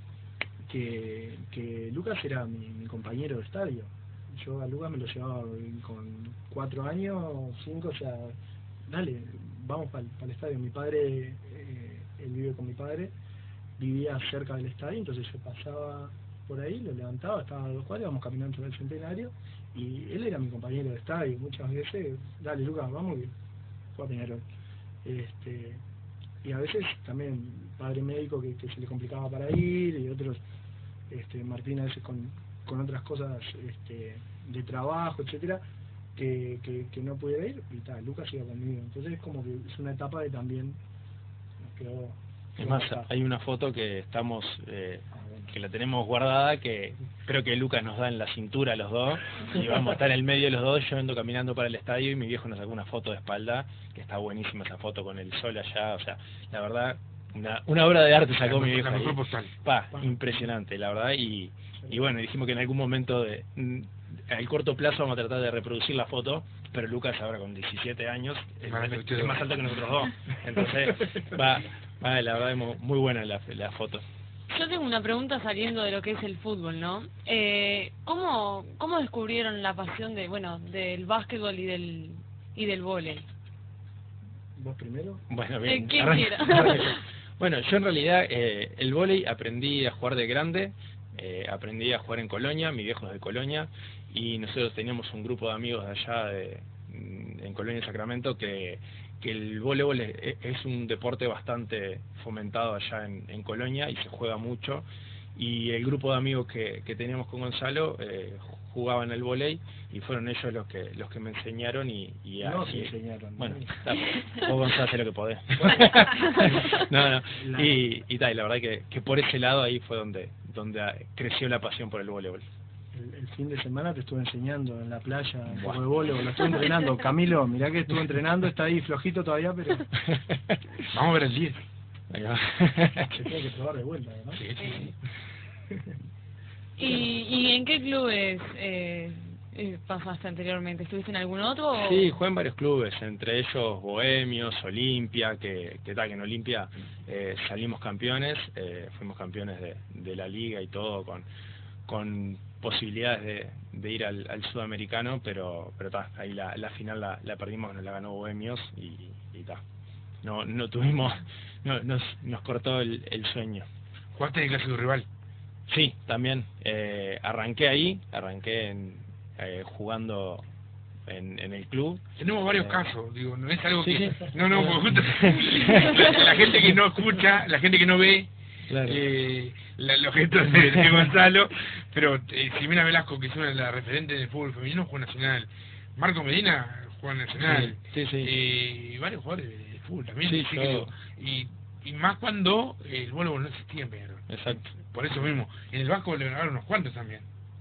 que, que Lucas era mi, mi compañero de estadio. Yo a Lucas me lo llevaba con cuatro años, cinco, o sea, dale, vamos para el estadio. Mi padre, eh, él vive con mi padre, vivía cerca del estadio, entonces yo pasaba por ahí, lo levantaba, estaba a dos cuadras, íbamos caminando por el Centenario, y él era mi compañero de estadio. Muchas veces, dale Lucas, vamos que fue a Peñarol. Este, y a veces también padre médico que, que se le complicaba para ir, y otros, este, Martín a veces con, con otras cosas este, de trabajo, etcétera, que, que, que no pudiera ir, y tal, Lucas iba conmigo. Entonces es como que es una etapa de también nos quedó. Es más, hay una foto que estamos, eh, que la tenemos guardada, que creo que Lucas nos da en la cintura a los dos, y vamos a estar en el medio de los dos, yo ando caminando para el estadio y mi viejo nos sacó una foto de espalda, que está buenísima esa foto con el sol allá, o sea, la verdad, una, una obra de arte sacó La- mi viejo la ahí. mejor postal. Pa, impresionante, la verdad, y, y bueno, dijimos que en algún momento, de mm, al corto plazo vamos a tratar de reproducir la foto, pero Lucas ahora con diecisiete años es, Más alto que es ustedes más dos. alto que nosotros dos, entonces va, va la verdad es mu- muy buena la, la foto. Yo tengo una pregunta saliendo de lo que es el fútbol, ¿no? Eh, ¿cómo, ¿Cómo descubrieron la pasión de, bueno, del básquetbol y del y del vóley? ¿Vos primero? Bueno, bien. Eh, ¿quién arranca- quiera? arranca yo. Bueno, yo en realidad eh, el vóley aprendí a jugar de grande, eh, aprendí a jugar en Colonia, mi viejo es de Colonia, y nosotros teníamos un grupo de amigos de allá de, en Colonia y Sacramento que, que el voleibol es, es un deporte bastante fomentado allá en, en Colonia y se juega mucho, y el grupo de amigos que, que teníamos con Gonzalo eh, jugaban el vóley y fueron ellos los que los que me enseñaron y, y No así, se enseñaron. bueno, está, vos Gonzalo haces lo que podés. no, no, y, y, ta, y la verdad que, que por ese lado ahí fue donde donde creció la pasión por el voleibol. El, el fin de semana te estuve enseñando en la playa un poco de voleibol, lo estuve entrenando. Camilo, mirá que estuve entrenando, está ahí flojito todavía, pero... Vamos a ver el diez. Se tiene que probar de vuelta, ¿no? Sí, sí, sí. ¿Y, ¿Y en qué clubes eh, eh, pasaste anteriormente? ¿Estuviste en algún otro? O... Sí, jugué en varios clubes, entre ellos Bohemios, Olimpia, que, que tal, que en Olimpia eh, salimos campeones, eh, fuimos campeones de, de la liga y todo, con, con posibilidades de, de ir al, al sudamericano, pero pero ta, ahí la, la final la, la perdimos, nos la ganó Bohemios y, y ta. No, no tuvimos, no, nos, nos cortó el, el sueño. ¿Jugaste en clase de rival? Sí, también. Eh, arranqué ahí, arranqué en, eh, jugando en, en el club. Tenemos varios eh, casos, digo, no es algo sí, que... sí. No, no, porque justo la, la gente que no escucha, la gente que no ve Claro. eh, la, los gestos de, de Gonzalo, pero eh, Ximena Velasco, que es una de las referentes del fútbol femenino, juega Nacional. Marco Medina juega Nacional. Sí, sí, sí. Eh, y varios jugadores de, de fútbol también. Sí, así yo- que digo, y, y más cuando el voleibol no existía en Peñarol. Exacto. Por eso mismo. En el Vasco le ganaron unos cuantos también.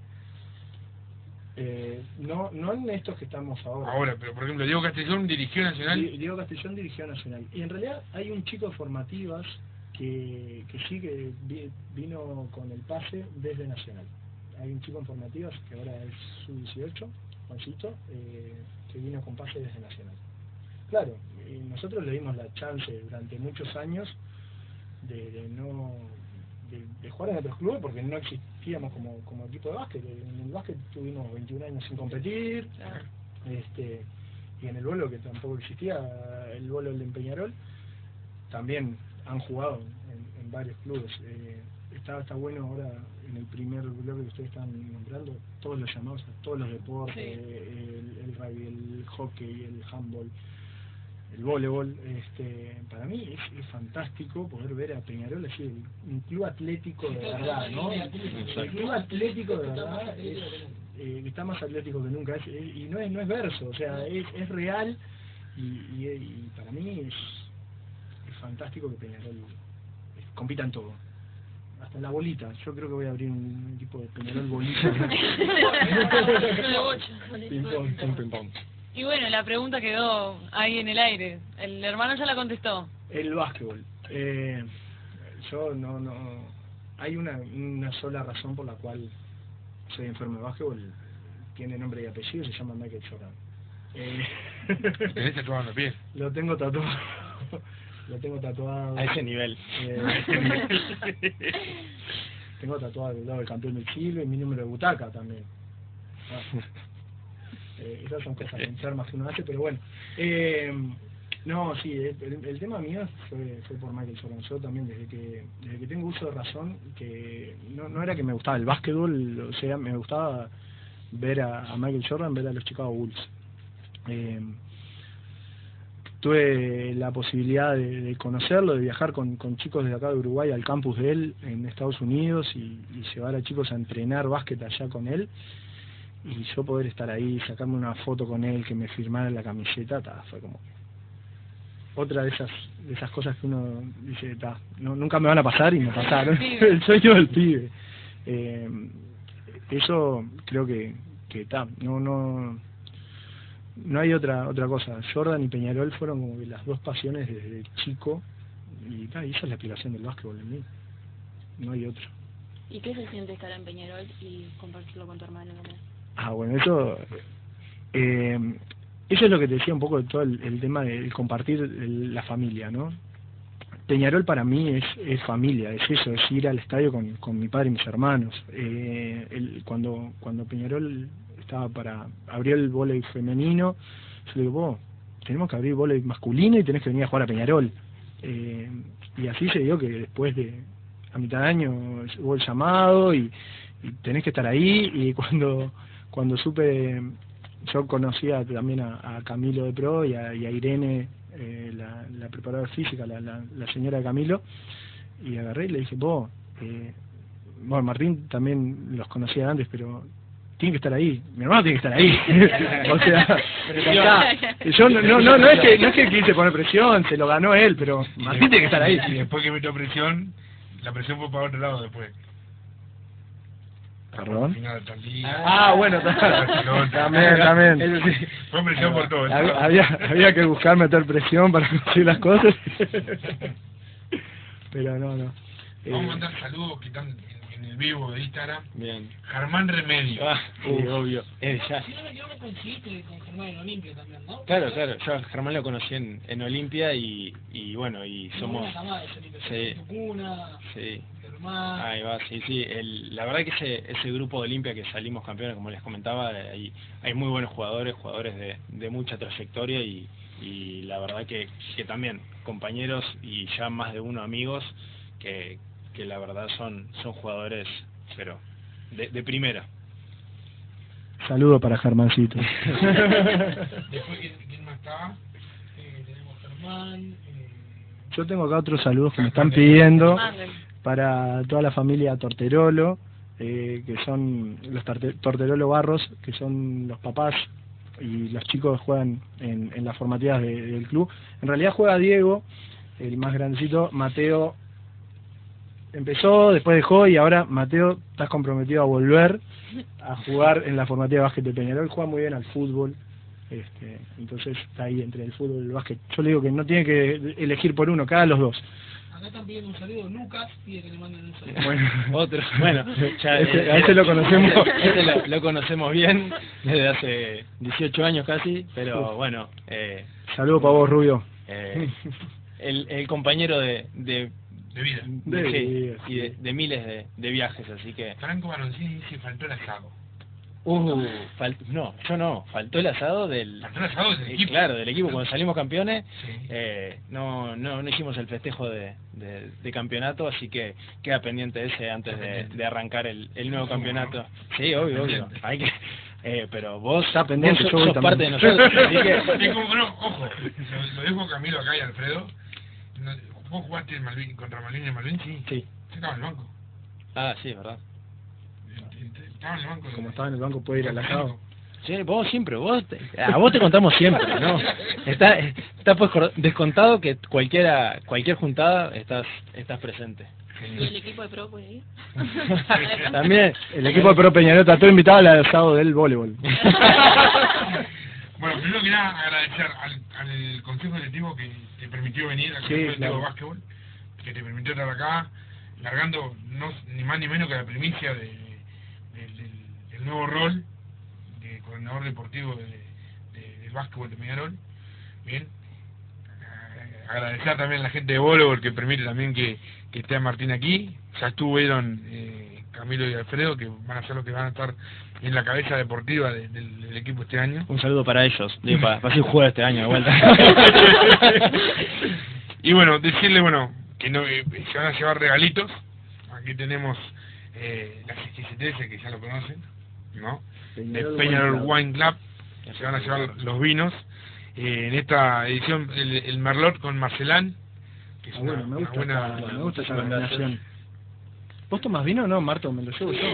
Eh, no, no en estos que estamos ahora. Ahora, pero por ejemplo, Diego Castellón dirigió Nacional. Di- Diego Castellón dirigió Nacional. Y en realidad hay un chico de formativas que, que sí que vi- vino con el pase desde Nacional. Hay un chico en formativas que ahora es sub dieciocho, Juancito, eh, que vino con pase desde Nacional. Claro, y nosotros le dimos la chance durante muchos años de, de no de, de jugar en otros clubes porque no existíamos como, como equipo de básquet. En el básquet tuvimos veintiún años sin competir, Claro. este y en el vuelo que tampoco existía, el vuelo del Peñarol, también han jugado en, en varios clubes. Eh, está, está bueno ahora en el primer bloque que ustedes están nombrando, todos los llamados a todos los deportes, Sí. eh, el, el rugby, el hockey, el handball, el voleibol. Este, para mí es, es fantástico poder ver a Peñarol así, el- un club atlético de verdad, ¿no? El club atlético de verdad es, eh, está más atlético que nunca, es, es- y no es no es verso, o sea, es, es real, y, y, y para mí es, es fantástico que Peñarol eh, compita en todo. Hasta en la bolita, yo creo que voy a abrir un equipo de Peñarol bolita. Ping pong, ping, ping pong. Y bueno, la pregunta quedó ahí en el aire. El hermano ya la contestó. El básquetbol. Eh, yo no, no... Hay una, una sola razón por la cual soy enfermo de básquetbol. Tiene nombre y apellido, se llama Michael Jordan. Eh, Tenés tatuado en la piel. lo tengo tatuado. Lo tengo tatuado. A ese nivel. Eh, tengo tatuado el lado del campeón del siglo y mi número de butaca también. Ah. Eh, esas son cosas enfermas que uno hace, pero bueno. Eh, no, sí, el, el tema mío fue, fue por Michael Jordan. Yo también, desde que desde que tengo uso de razón, que no, no era que me gustaba el básquetbol, o sea, me gustaba ver a, a Michael Jordan, ver a los Chicago Bulls. Eh, tuve la posibilidad de, de conocerlo, de viajar con, con chicos de acá de Uruguay al campus de él en Estados Unidos y, y llevar a chicos a entrenar básquet allá con él. Y yo poder estar ahí, sacarme una foto con él, que me firmara la camiseta, ta, fue como otra de esas de esas cosas que uno dice, ta, no, nunca me van a pasar y me pasaron. El sueño del pibe. Eh, eso creo que que ta, no no no hay otra otra cosa. Jordan y Peñarol fueron como que las dos pasiones desde chico y, ta, y esa es la explicación del básquetbol en mí. No hay otra. ¿Y qué se siente estar en Peñarol y compartirlo con tu hermano también? Ah, bueno, eso eh, eso es lo que te decía un poco de todo el, el tema de compartir el- la familia, ¿no? Peñarol para mí es, es familia, es eso, es ir al estadio con, con mi padre y mis hermanos. Eh, el, cuando cuando Peñarol estaba para abrir el vóley femenino, yo le digo, vos, tenemos que abrir vóley masculino y tenés que venir a jugar a Peñarol. Eh, y así se dio que después de a mitad de año hubo el llamado y, y tenés que estar ahí, y cuando cuando supe, yo conocía también a, a Camilo de Pro y a, y a Irene, eh, la, la preparadora física, la, la, la señora de Camilo, y agarré y le dije, vos, eh, bueno, Martín también los conocía antes, pero tiene que estar ahí, mi hermano tiene que estar ahí. O sea, está. Yo no, no, no, no es que no es que quise poner presión, se lo ganó él, pero Martín tiene que estar ahí. Y después que metió presión, la presión fue para otro lado después. ¿Perdón? Ah, ah, bueno, también, también. Fue presión por todo. Había, había, había que buscar meter presión para conseguir las cosas. Pero no, no. Vamos a Eh, mandar saludos que están en, en el vivo de Instagram. Bien. Germán Remedio. Ah, sí, obvio. Eh, ya. Si no me equivoco, coincidiste con Germán en Olimpia también, ¿no? Claro, claro. Yo a Germán lo conocí en, en Olimpia y, y bueno, y somos... Sí. Sí. Tucuna, Sí. Germán. Ahí va, sí, sí. El, la verdad que ese, ese grupo de Olimpia que salimos campeones, como les comentaba, hay, hay muy buenos jugadores, jugadores de, de mucha trayectoria y, y la verdad que, que también compañeros y ya más de uno amigos que, que la verdad son, son jugadores, pero de, de primera. Saludo para Germancito. Después, ¿quién, quién más estaba? Eh, tenemos Germán. Eh, Yo tengo acá otros saludos que me están pidiendo Manden. para toda la familia Torterolo, eh, que son los Tarte- Torterolo Barros, que son los papás y los chicos que juegan en, en las formativas de- del club. En realidad juega Diego, el más grandecito. Mateo empezó, después dejó, y ahora Mateo estás comprometido a volver a jugar en la formativa de básquet de Peñarol. Juega muy bien al fútbol, este, entonces está ahí entre el fútbol y el básquet. Yo le digo que no tiene que elegir por uno, cada los dos. acá están pidiendo un saludo. Lucas pide que le manden un saludo. Bueno, Otro, bueno, ya, ese, eh, a ese lo conocemos. Ese lo, lo conocemos bien desde hace dieciocho años casi, pero bueno, eh, Saludos para vos, Rubio. eh, el, el compañero de, de, De vida. de- De sí, vida, y de, de miles de, de viajes, así que... Franco Baroncini dice faltó el asado. Uh, fal- no, yo no, faltó el asado del... Faltó el asado del eh, equipo. Claro, del equipo, cuando salimos campeones, Sí. eh, no, no, no hicimos el festejo de, de, de campeonato, así que queda pendiente ese antes de, de arrancar el, el nuevo campeonato. Sí, obvio, obvio. Hay que, eh, pero vos, Está pendiente, vos yo sos, voy sos parte de también. nosotros, así que... Es como, no, ojo, lo, lo dejo Camilo acá y Alfredo. No, ¿Vos jugaste en Malvin, contra Malvin en Malvin? Sí. Sí. Yo estaba en el banco. Ah, sí, verdad. Estaba en el banco. Como estaba en el banco, puede ir al asado. Sí, vos siempre, vos te, a vos te contamos siempre, ¿no? Está, está pues cor- descontado que cualquiera, cualquier juntada estás, estás presente. ¿Y el equipo de pro puede ir? También. El equipo de Pro Peñarol está todo invitado al asado del voleibol. Bueno, primero que nada agradecer al, al consejo directivo que te permitió venir, al Sí, consejo directivo claro. de básquetbol, que te permitió estar acá, largando no, ni más ni menos que la primicia de, de- del, del nuevo rol de coordinador deportivo de, de- del básquetbol de Peñarol. Bien. Eh, agradecer también a la gente de voleibol que permite también que, que esté Martín aquí. Ya estuvieron eh, Camilo y Alfredo, que van a ser los que van a estar en la cabeza deportiva de- del, del equipo este año. Un saludo para ellos, digo, para, para ser jugador este año de vuelta. Y bueno, decirle, bueno, que no eh, se van a llevar regalitos. Aquí tenemos eh, las exquisiteces, que ya lo conocen, ¿no? De Peñarol Peñarol Wine Wine Club. Se van a llevar los vinos. Eh, en esta edición, el, el Merlot con Marcelán, que es Ah, una, bueno, me una gusta, buena... esa, me gusta esa combinación. ¿Vos tomás vino o no, Marto? Me lo llevo yo.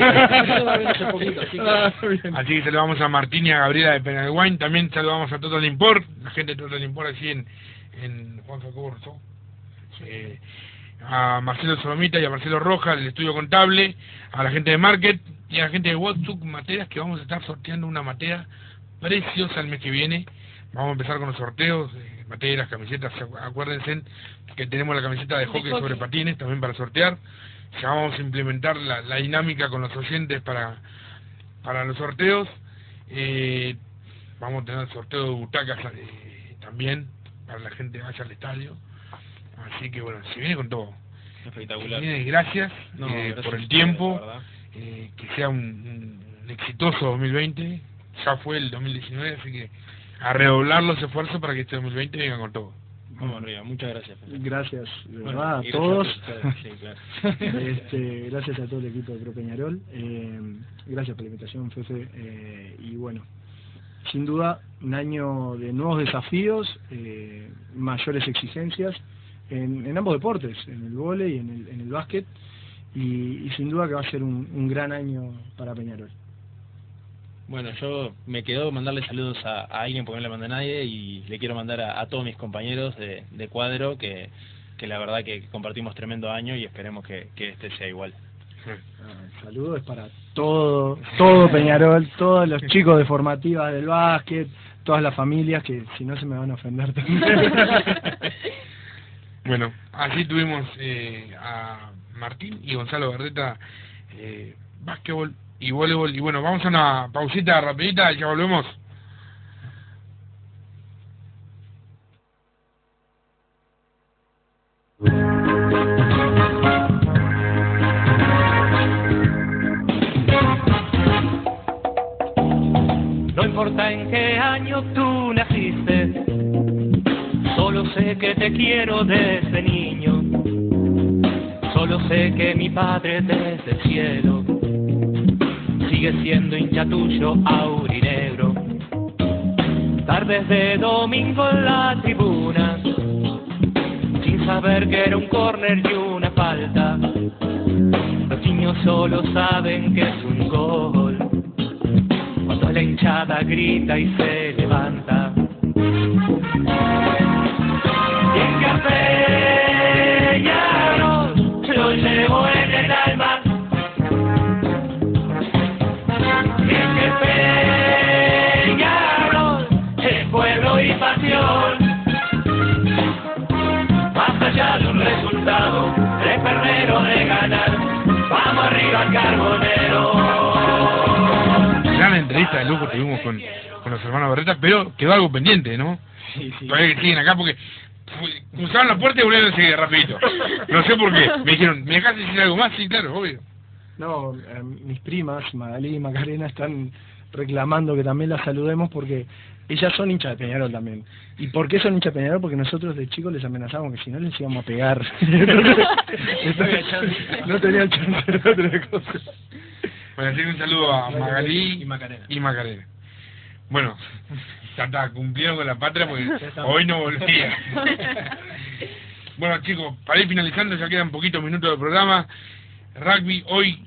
Así que saludamos a Martín y a Gabriela de Peñarol Wine. También saludamos a Total Import, la gente de Total Import aquí en, en Juan Jacobo Rousseau. Eh, a Marcelo Solomita y a Marcelo Rojas del estudio contable, a la gente de Market y a la gente de WhatsApp Materas, que vamos a estar sorteando una matera preciosa el mes que viene. Vamos a empezar con los sorteos, eh, materas, camisetas. Acuérdense que tenemos la camiseta de hockey sobre patines también para sortear. Ya vamos a implementar la, la dinámica con los oyentes para para los sorteos. Eh, vamos a tener sorteo de butacas eh, también para la gente que vaya al estadio. Así que bueno, se viene con todo. Espectacular. Se viene, gracias, No, eh, gracias por a el ustedes, tiempo, la verdad. eh, que sea un, un, un exitoso dos mil veinte. Ya fue el dos mil diecinueve, así que a redoblar los esfuerzos para que este dos mil veinte venga con todo. Vamos arriba, muchas gracias. Gracias, de Bueno, verdad, y a todos. gracias a ustedes, sí, claro. este, gracias a todo el equipo de Pro Peñarol. Eh, gracias por la invitación, Fefe. Eh, y bueno, sin duda, un año de nuevos desafíos, eh, mayores exigencias en, en ambos deportes, en el vóley y en el, en el básquet. Y, y sin duda que va a ser un, un gran año para Peñarol. Bueno, yo me quedo mandarle saludos a, a alguien porque no le mandé a nadie y le quiero mandar a, a todos mis compañeros de, de cuadro que, que la verdad que compartimos tremendo año y esperemos que, que este sea igual. Ah, saludos para todo, todo Peñarol, todos los chicos de formativas del básquet, todas las familias que si no se me van a ofender también. Bueno, así tuvimos eh, a Martín y Gonzalo Berreta, eh, básquetbol y voleibol. Y bueno, vamos a una pausita rapidita y ya volvemos. No importa en qué año tú naciste, solo sé que te quiero desde niño. Solo sé que mi padre desde el cielo sigue siendo hincha tuyo aurinegro. Tardes de domingo en la tribuna, sin saber que era un córner y una falta. Los niños solo saben que es un gol cuando la hinchada grita y se levanta. Y en café lo llevo en el alma. Y en el Peñarol, el pueblo y pasión. Más allá de un resultado, de perder o de ganar, vamos arriba al Carbonero. Gran entrevista de lujo tuvimos con, con los hermanos Berreta, pero quedó algo pendiente, ¿no? Sí, sí. Todavía que siguen acá porque cruzaron la puerta y volvieron enseguida, rapidito. No sé por qué. Me dijeron, ¿me dejaste decir algo más? Sí, claro, obvio. No, eh, mis primas, Magalí y Macarena, están reclamando que también las saludemos porque ellas son hinchas de Peñarol también. ¿Y por qué son hinchas de Peñarol? Porque nosotros de chicos les amenazamos que si no les íbamos a pegar. No tenían chance de otra cosa. Bueno, así que un saludo a Magalí y Macarena. y Macarena. Bueno, ya está, cumplieron con la patria porque hoy no volvía. Bueno, chicos, para ir finalizando, ya quedan poquitos minutos del programa. Rugby hoy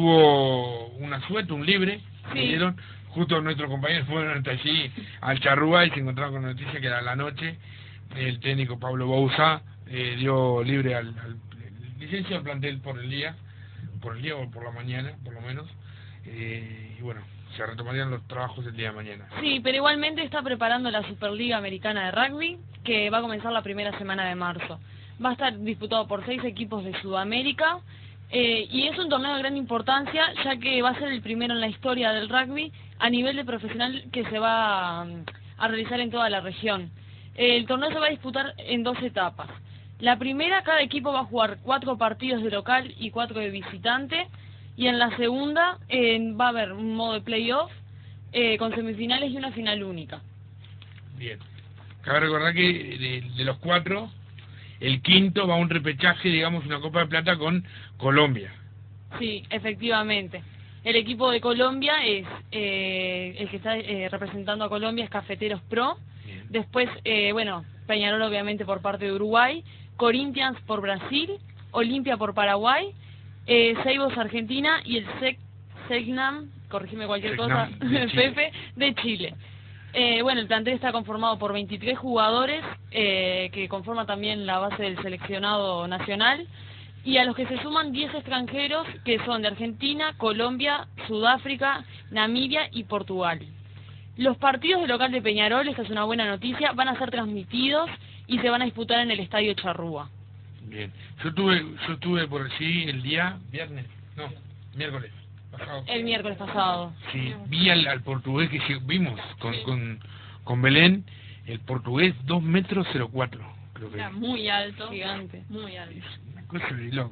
tuvo una suerte, un libre, Sí. ¿vieron? Justo nuestros compañeros fueron hasta allí al Charrúa y se encontraron con la noticia que era la noche. El técnico Pablo Bouza eh, dio libre al, al licenciado plantel por el día, por el día o por la mañana, por lo menos. Eh, y bueno, se retomarían los trabajos el día de mañana. Sí, pero igualmente está preparando la Superliga Americana de Rugby, que va a comenzar la primera semana de marzo. Va a estar disputado por seis equipos de Sudamérica, eh, y es un torneo de gran importancia, ya que va a ser el primero en la historia del rugby a nivel de profesional que se va a, a realizar en toda la región. El torneo se va a disputar en dos etapas. La primera, cada equipo va a jugar cuatro partidos de local y cuatro de visitante, y en la segunda eh, va a haber un modo de playoff eh, con semifinales y una final única. Bien. Cabe recordar que de, de los cuatro, el quinto va a un repechaje, digamos, una Copa de Plata con Colombia. Sí, efectivamente. El equipo de Colombia es, eh, el que está eh, representando a Colombia es Cafeteros Pro. Bien. Después, eh, bueno, Peñarol obviamente por parte de Uruguay, Corinthians por Brasil, Olimpia por Paraguay, eh, Seibos Argentina y el Sec Segnam, corrígeme cualquier Segnam cosa, de Chile. Pepe, de Chile. Eh, bueno, el plantel está conformado por veintitrés jugadores, eh, que conforman también la base del seleccionado nacional, y a los que se suman diez extranjeros que son de Argentina, Colombia, Sudáfrica, Namibia y Portugal. Los partidos de local de Peñarol, esta es una buena noticia, van a ser transmitidos y se van a disputar en el Estadio Charrúa. Bien. Yo estuve, yo estuve por allí el día viernes, no, miércoles pasado. El miércoles pasado. Sí, vi al, al portugués que sí, vimos con, con, con Belén, el portugués dos metros cero cuatro, creo que Era es. muy alto. Gigante. Muy alto. Es una cosa de loco.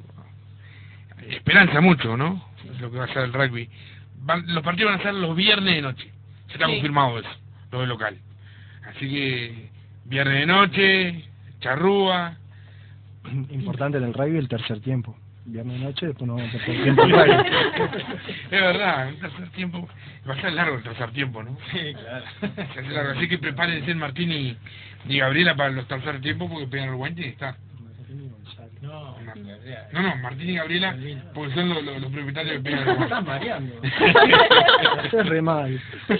Esperanza mucho, ¿no? Es lo que va a ser el rugby. Van, los partidos van a ser los viernes de noche. Ya está Sí. confirmado eso, lo del local. Así que viernes de noche, charrúa. Importante en el rugby el tercer tiempo. Viernes noche, después nos vamos a tercer tiempo. Es verdad, un tercer tiempo. Va a ser largo el tercer tiempo, ¿no? Sí, claro. Se hace largo. Así que prepárense Martín y, y Gabriela para los tercer tiempos porque pegan el guante y está. No, No, no, Martín y Gabriela, porque son los, los, los propietarios que pegan el guante. Estás mareando. Es re mal.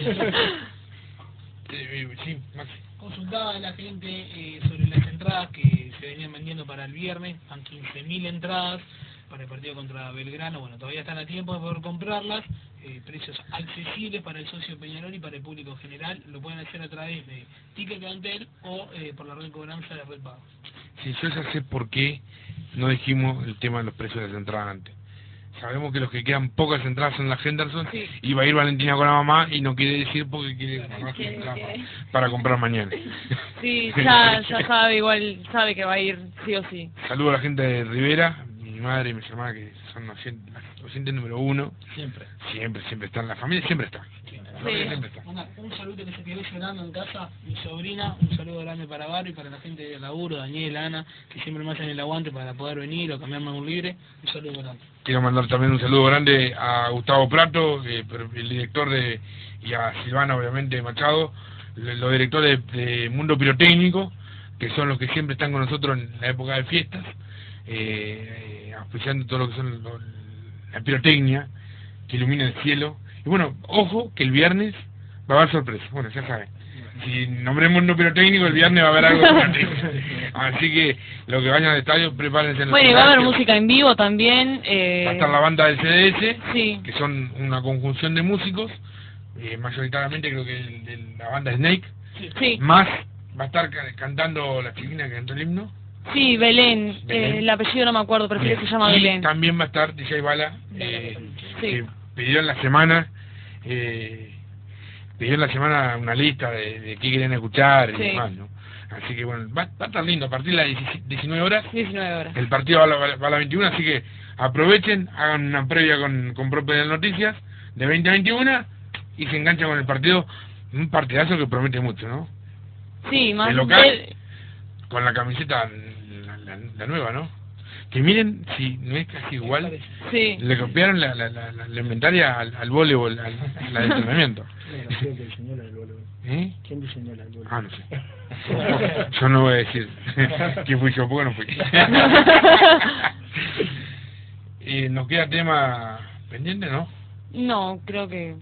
Sí, sí, Maxi. Consultaba a la gente eh, sobre las entradas que se venían vendiendo para el viernes, han quince mil entradas para el partido contra Belgrano, bueno, todavía están a tiempo de poder comprarlas, eh, precios accesibles para el socio Peñarol y para el público general, lo pueden hacer a través de Ticket Plantel o eh, por la red de cobranza de Red Pago. Sí, yo ya sé por qué no dijimos el tema de los precios de las entradas antes. Sabemos que los que quedan pocas entradas son las Henderson, Sí. y va a ir Valentina con la mamá y no quiere decir porque quiere comprar sus entradas para comprar mañana. Sí, ya, ya sabe, igual sabe que va a ir sí o sí. Saludo a la gente de Rivera, mi madre y mi hermana que son los oyentes, los oyentes número uno. siempre. Siempre, siempre están, la familia siempre está. La familia siempre está. Una- un saludo que se quedó llorando en casa, mi sobrina, un saludo grande para Barbie, para la gente del laburo, Daniel, Ana, que siempre me hacen el aguante para poder venir o cambiarme a un libre, un saludo grande. Quiero mandar también un saludo grande a Gustavo Prato, eh, el director de, y a Silvana, obviamente, Machado, le- los directores de, de Mundo Pirotécnico, que son los que siempre están con nosotros en la época de fiestas, eh, eh, auspiciando todo lo que son los- la pirotecnia, que ilumina el cielo. Y bueno, ojo, que el viernes va a haber sorpresa. Bueno, ya saben. Si nombremos Mundo Pirotécnico, el viernes va a haber algo de pirotécnico. Así que los que vayan al estadio, prepárense. En los Bueno, y va a haber horarios. música en vivo también. Eh, Va a estar la banda del C D S, Sí. que son una conjunción de músicos, eh, mayoritariamente creo que el- el- la banda Snake, Sí, más va a estar ca- cantando la chiquina que cantó el himno. sí, Belén. Belén. Eh, el apellido no me acuerdo, pero creo que se llama y Belén. también va a estar D J Bala, eh, Sí. que pidió en la semana, eh, pidió en la semana una lista de, de qué querían escuchar y Sí. demás, ¿no? Así que bueno, va, va a estar lindo, a partir de las dieciséis diecinueve horas, diecinueve horas. el partido va a, la, va a las veintiuna, así que aprovechen, hagan una previa con, con Propia Noticias de veinte a veintiuna y se enganchan con el partido, un partidazo que promete mucho, ¿no? Sí, más El local. de- Con la camiseta, la, la, la nueva, ¿no? Que miren, si no es casi igual, Sí. le copiaron la, la, la, la inventaria al, al voleibol, al, la de entrenamiento. Bueno, ¿quién diseñó la del voleibol? ¿Eh? ¿Quién diseñó la del voleibol? Ah, no sé. Yo no voy a decir que fui yo, porque no fui. Y nos queda tema pendiente, ¿no? No, creo que...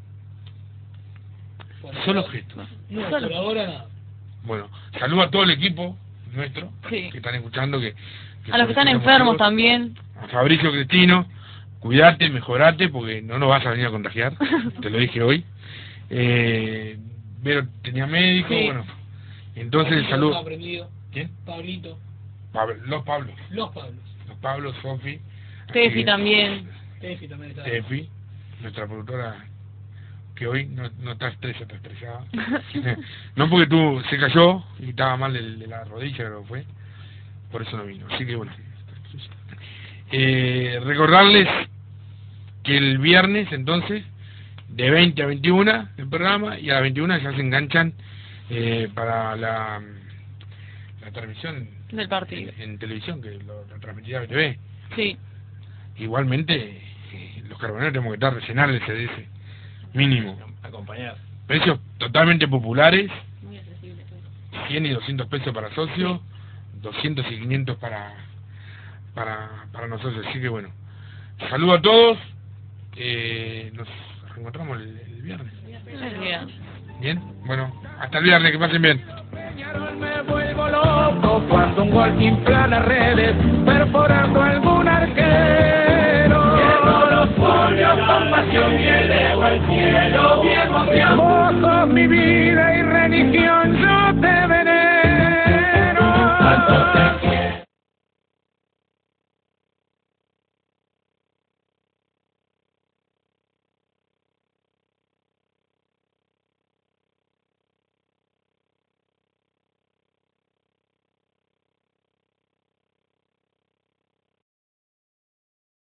Solo gestos. No, Solo- por ahora nada. Bueno, saludo a todo el equipo nuestro Sí. que están escuchando, que, que A los que están por enfermos motivos- también. A Fabricio Cristino, cuídate, mejorate, porque no nos vas a venir a contagiar, te lo dije hoy. Eh, Vero tenía médico, Sí. bueno, entonces Pablito saludo. está aprendido. ¿Quién? Pablito, Pablo, los Pablos, los Pablos. los Pablos, Sofi. Tefi así que- también. Tefi también está. Tefi, nuestra productora, que hoy no, no está estresa, está estresada. No porque tú se cayó y estaba mal de, de la rodilla, creo que fue, por eso no vino. Así que bueno. Eh, recordarles que el viernes entonces de veinte a veintiuna el programa, y a las veintiuna ya se enganchan eh, para la, la transmisión Del partido. en, en televisión, que lo, lo transmitirá B T V. Sí. Igualmente eh, los carboneros tenemos que estar rellenar el C D S mínimo. Acompañar. Precios totalmente populares, cien y doscientos pesos para socios, doscientos y quinientos para para para nosotros. Así que bueno, saludo a todos, eh, nos reencontramos el, el viernes. Bien, bueno, hasta el viernes, que pasen bien. Peñarol me vuelvo loco cuando un gol infla las redes, perforando algún arquero. Llevo los folios con pasión y elevo al cielo mi emoción. Vos sos mi vida y religión.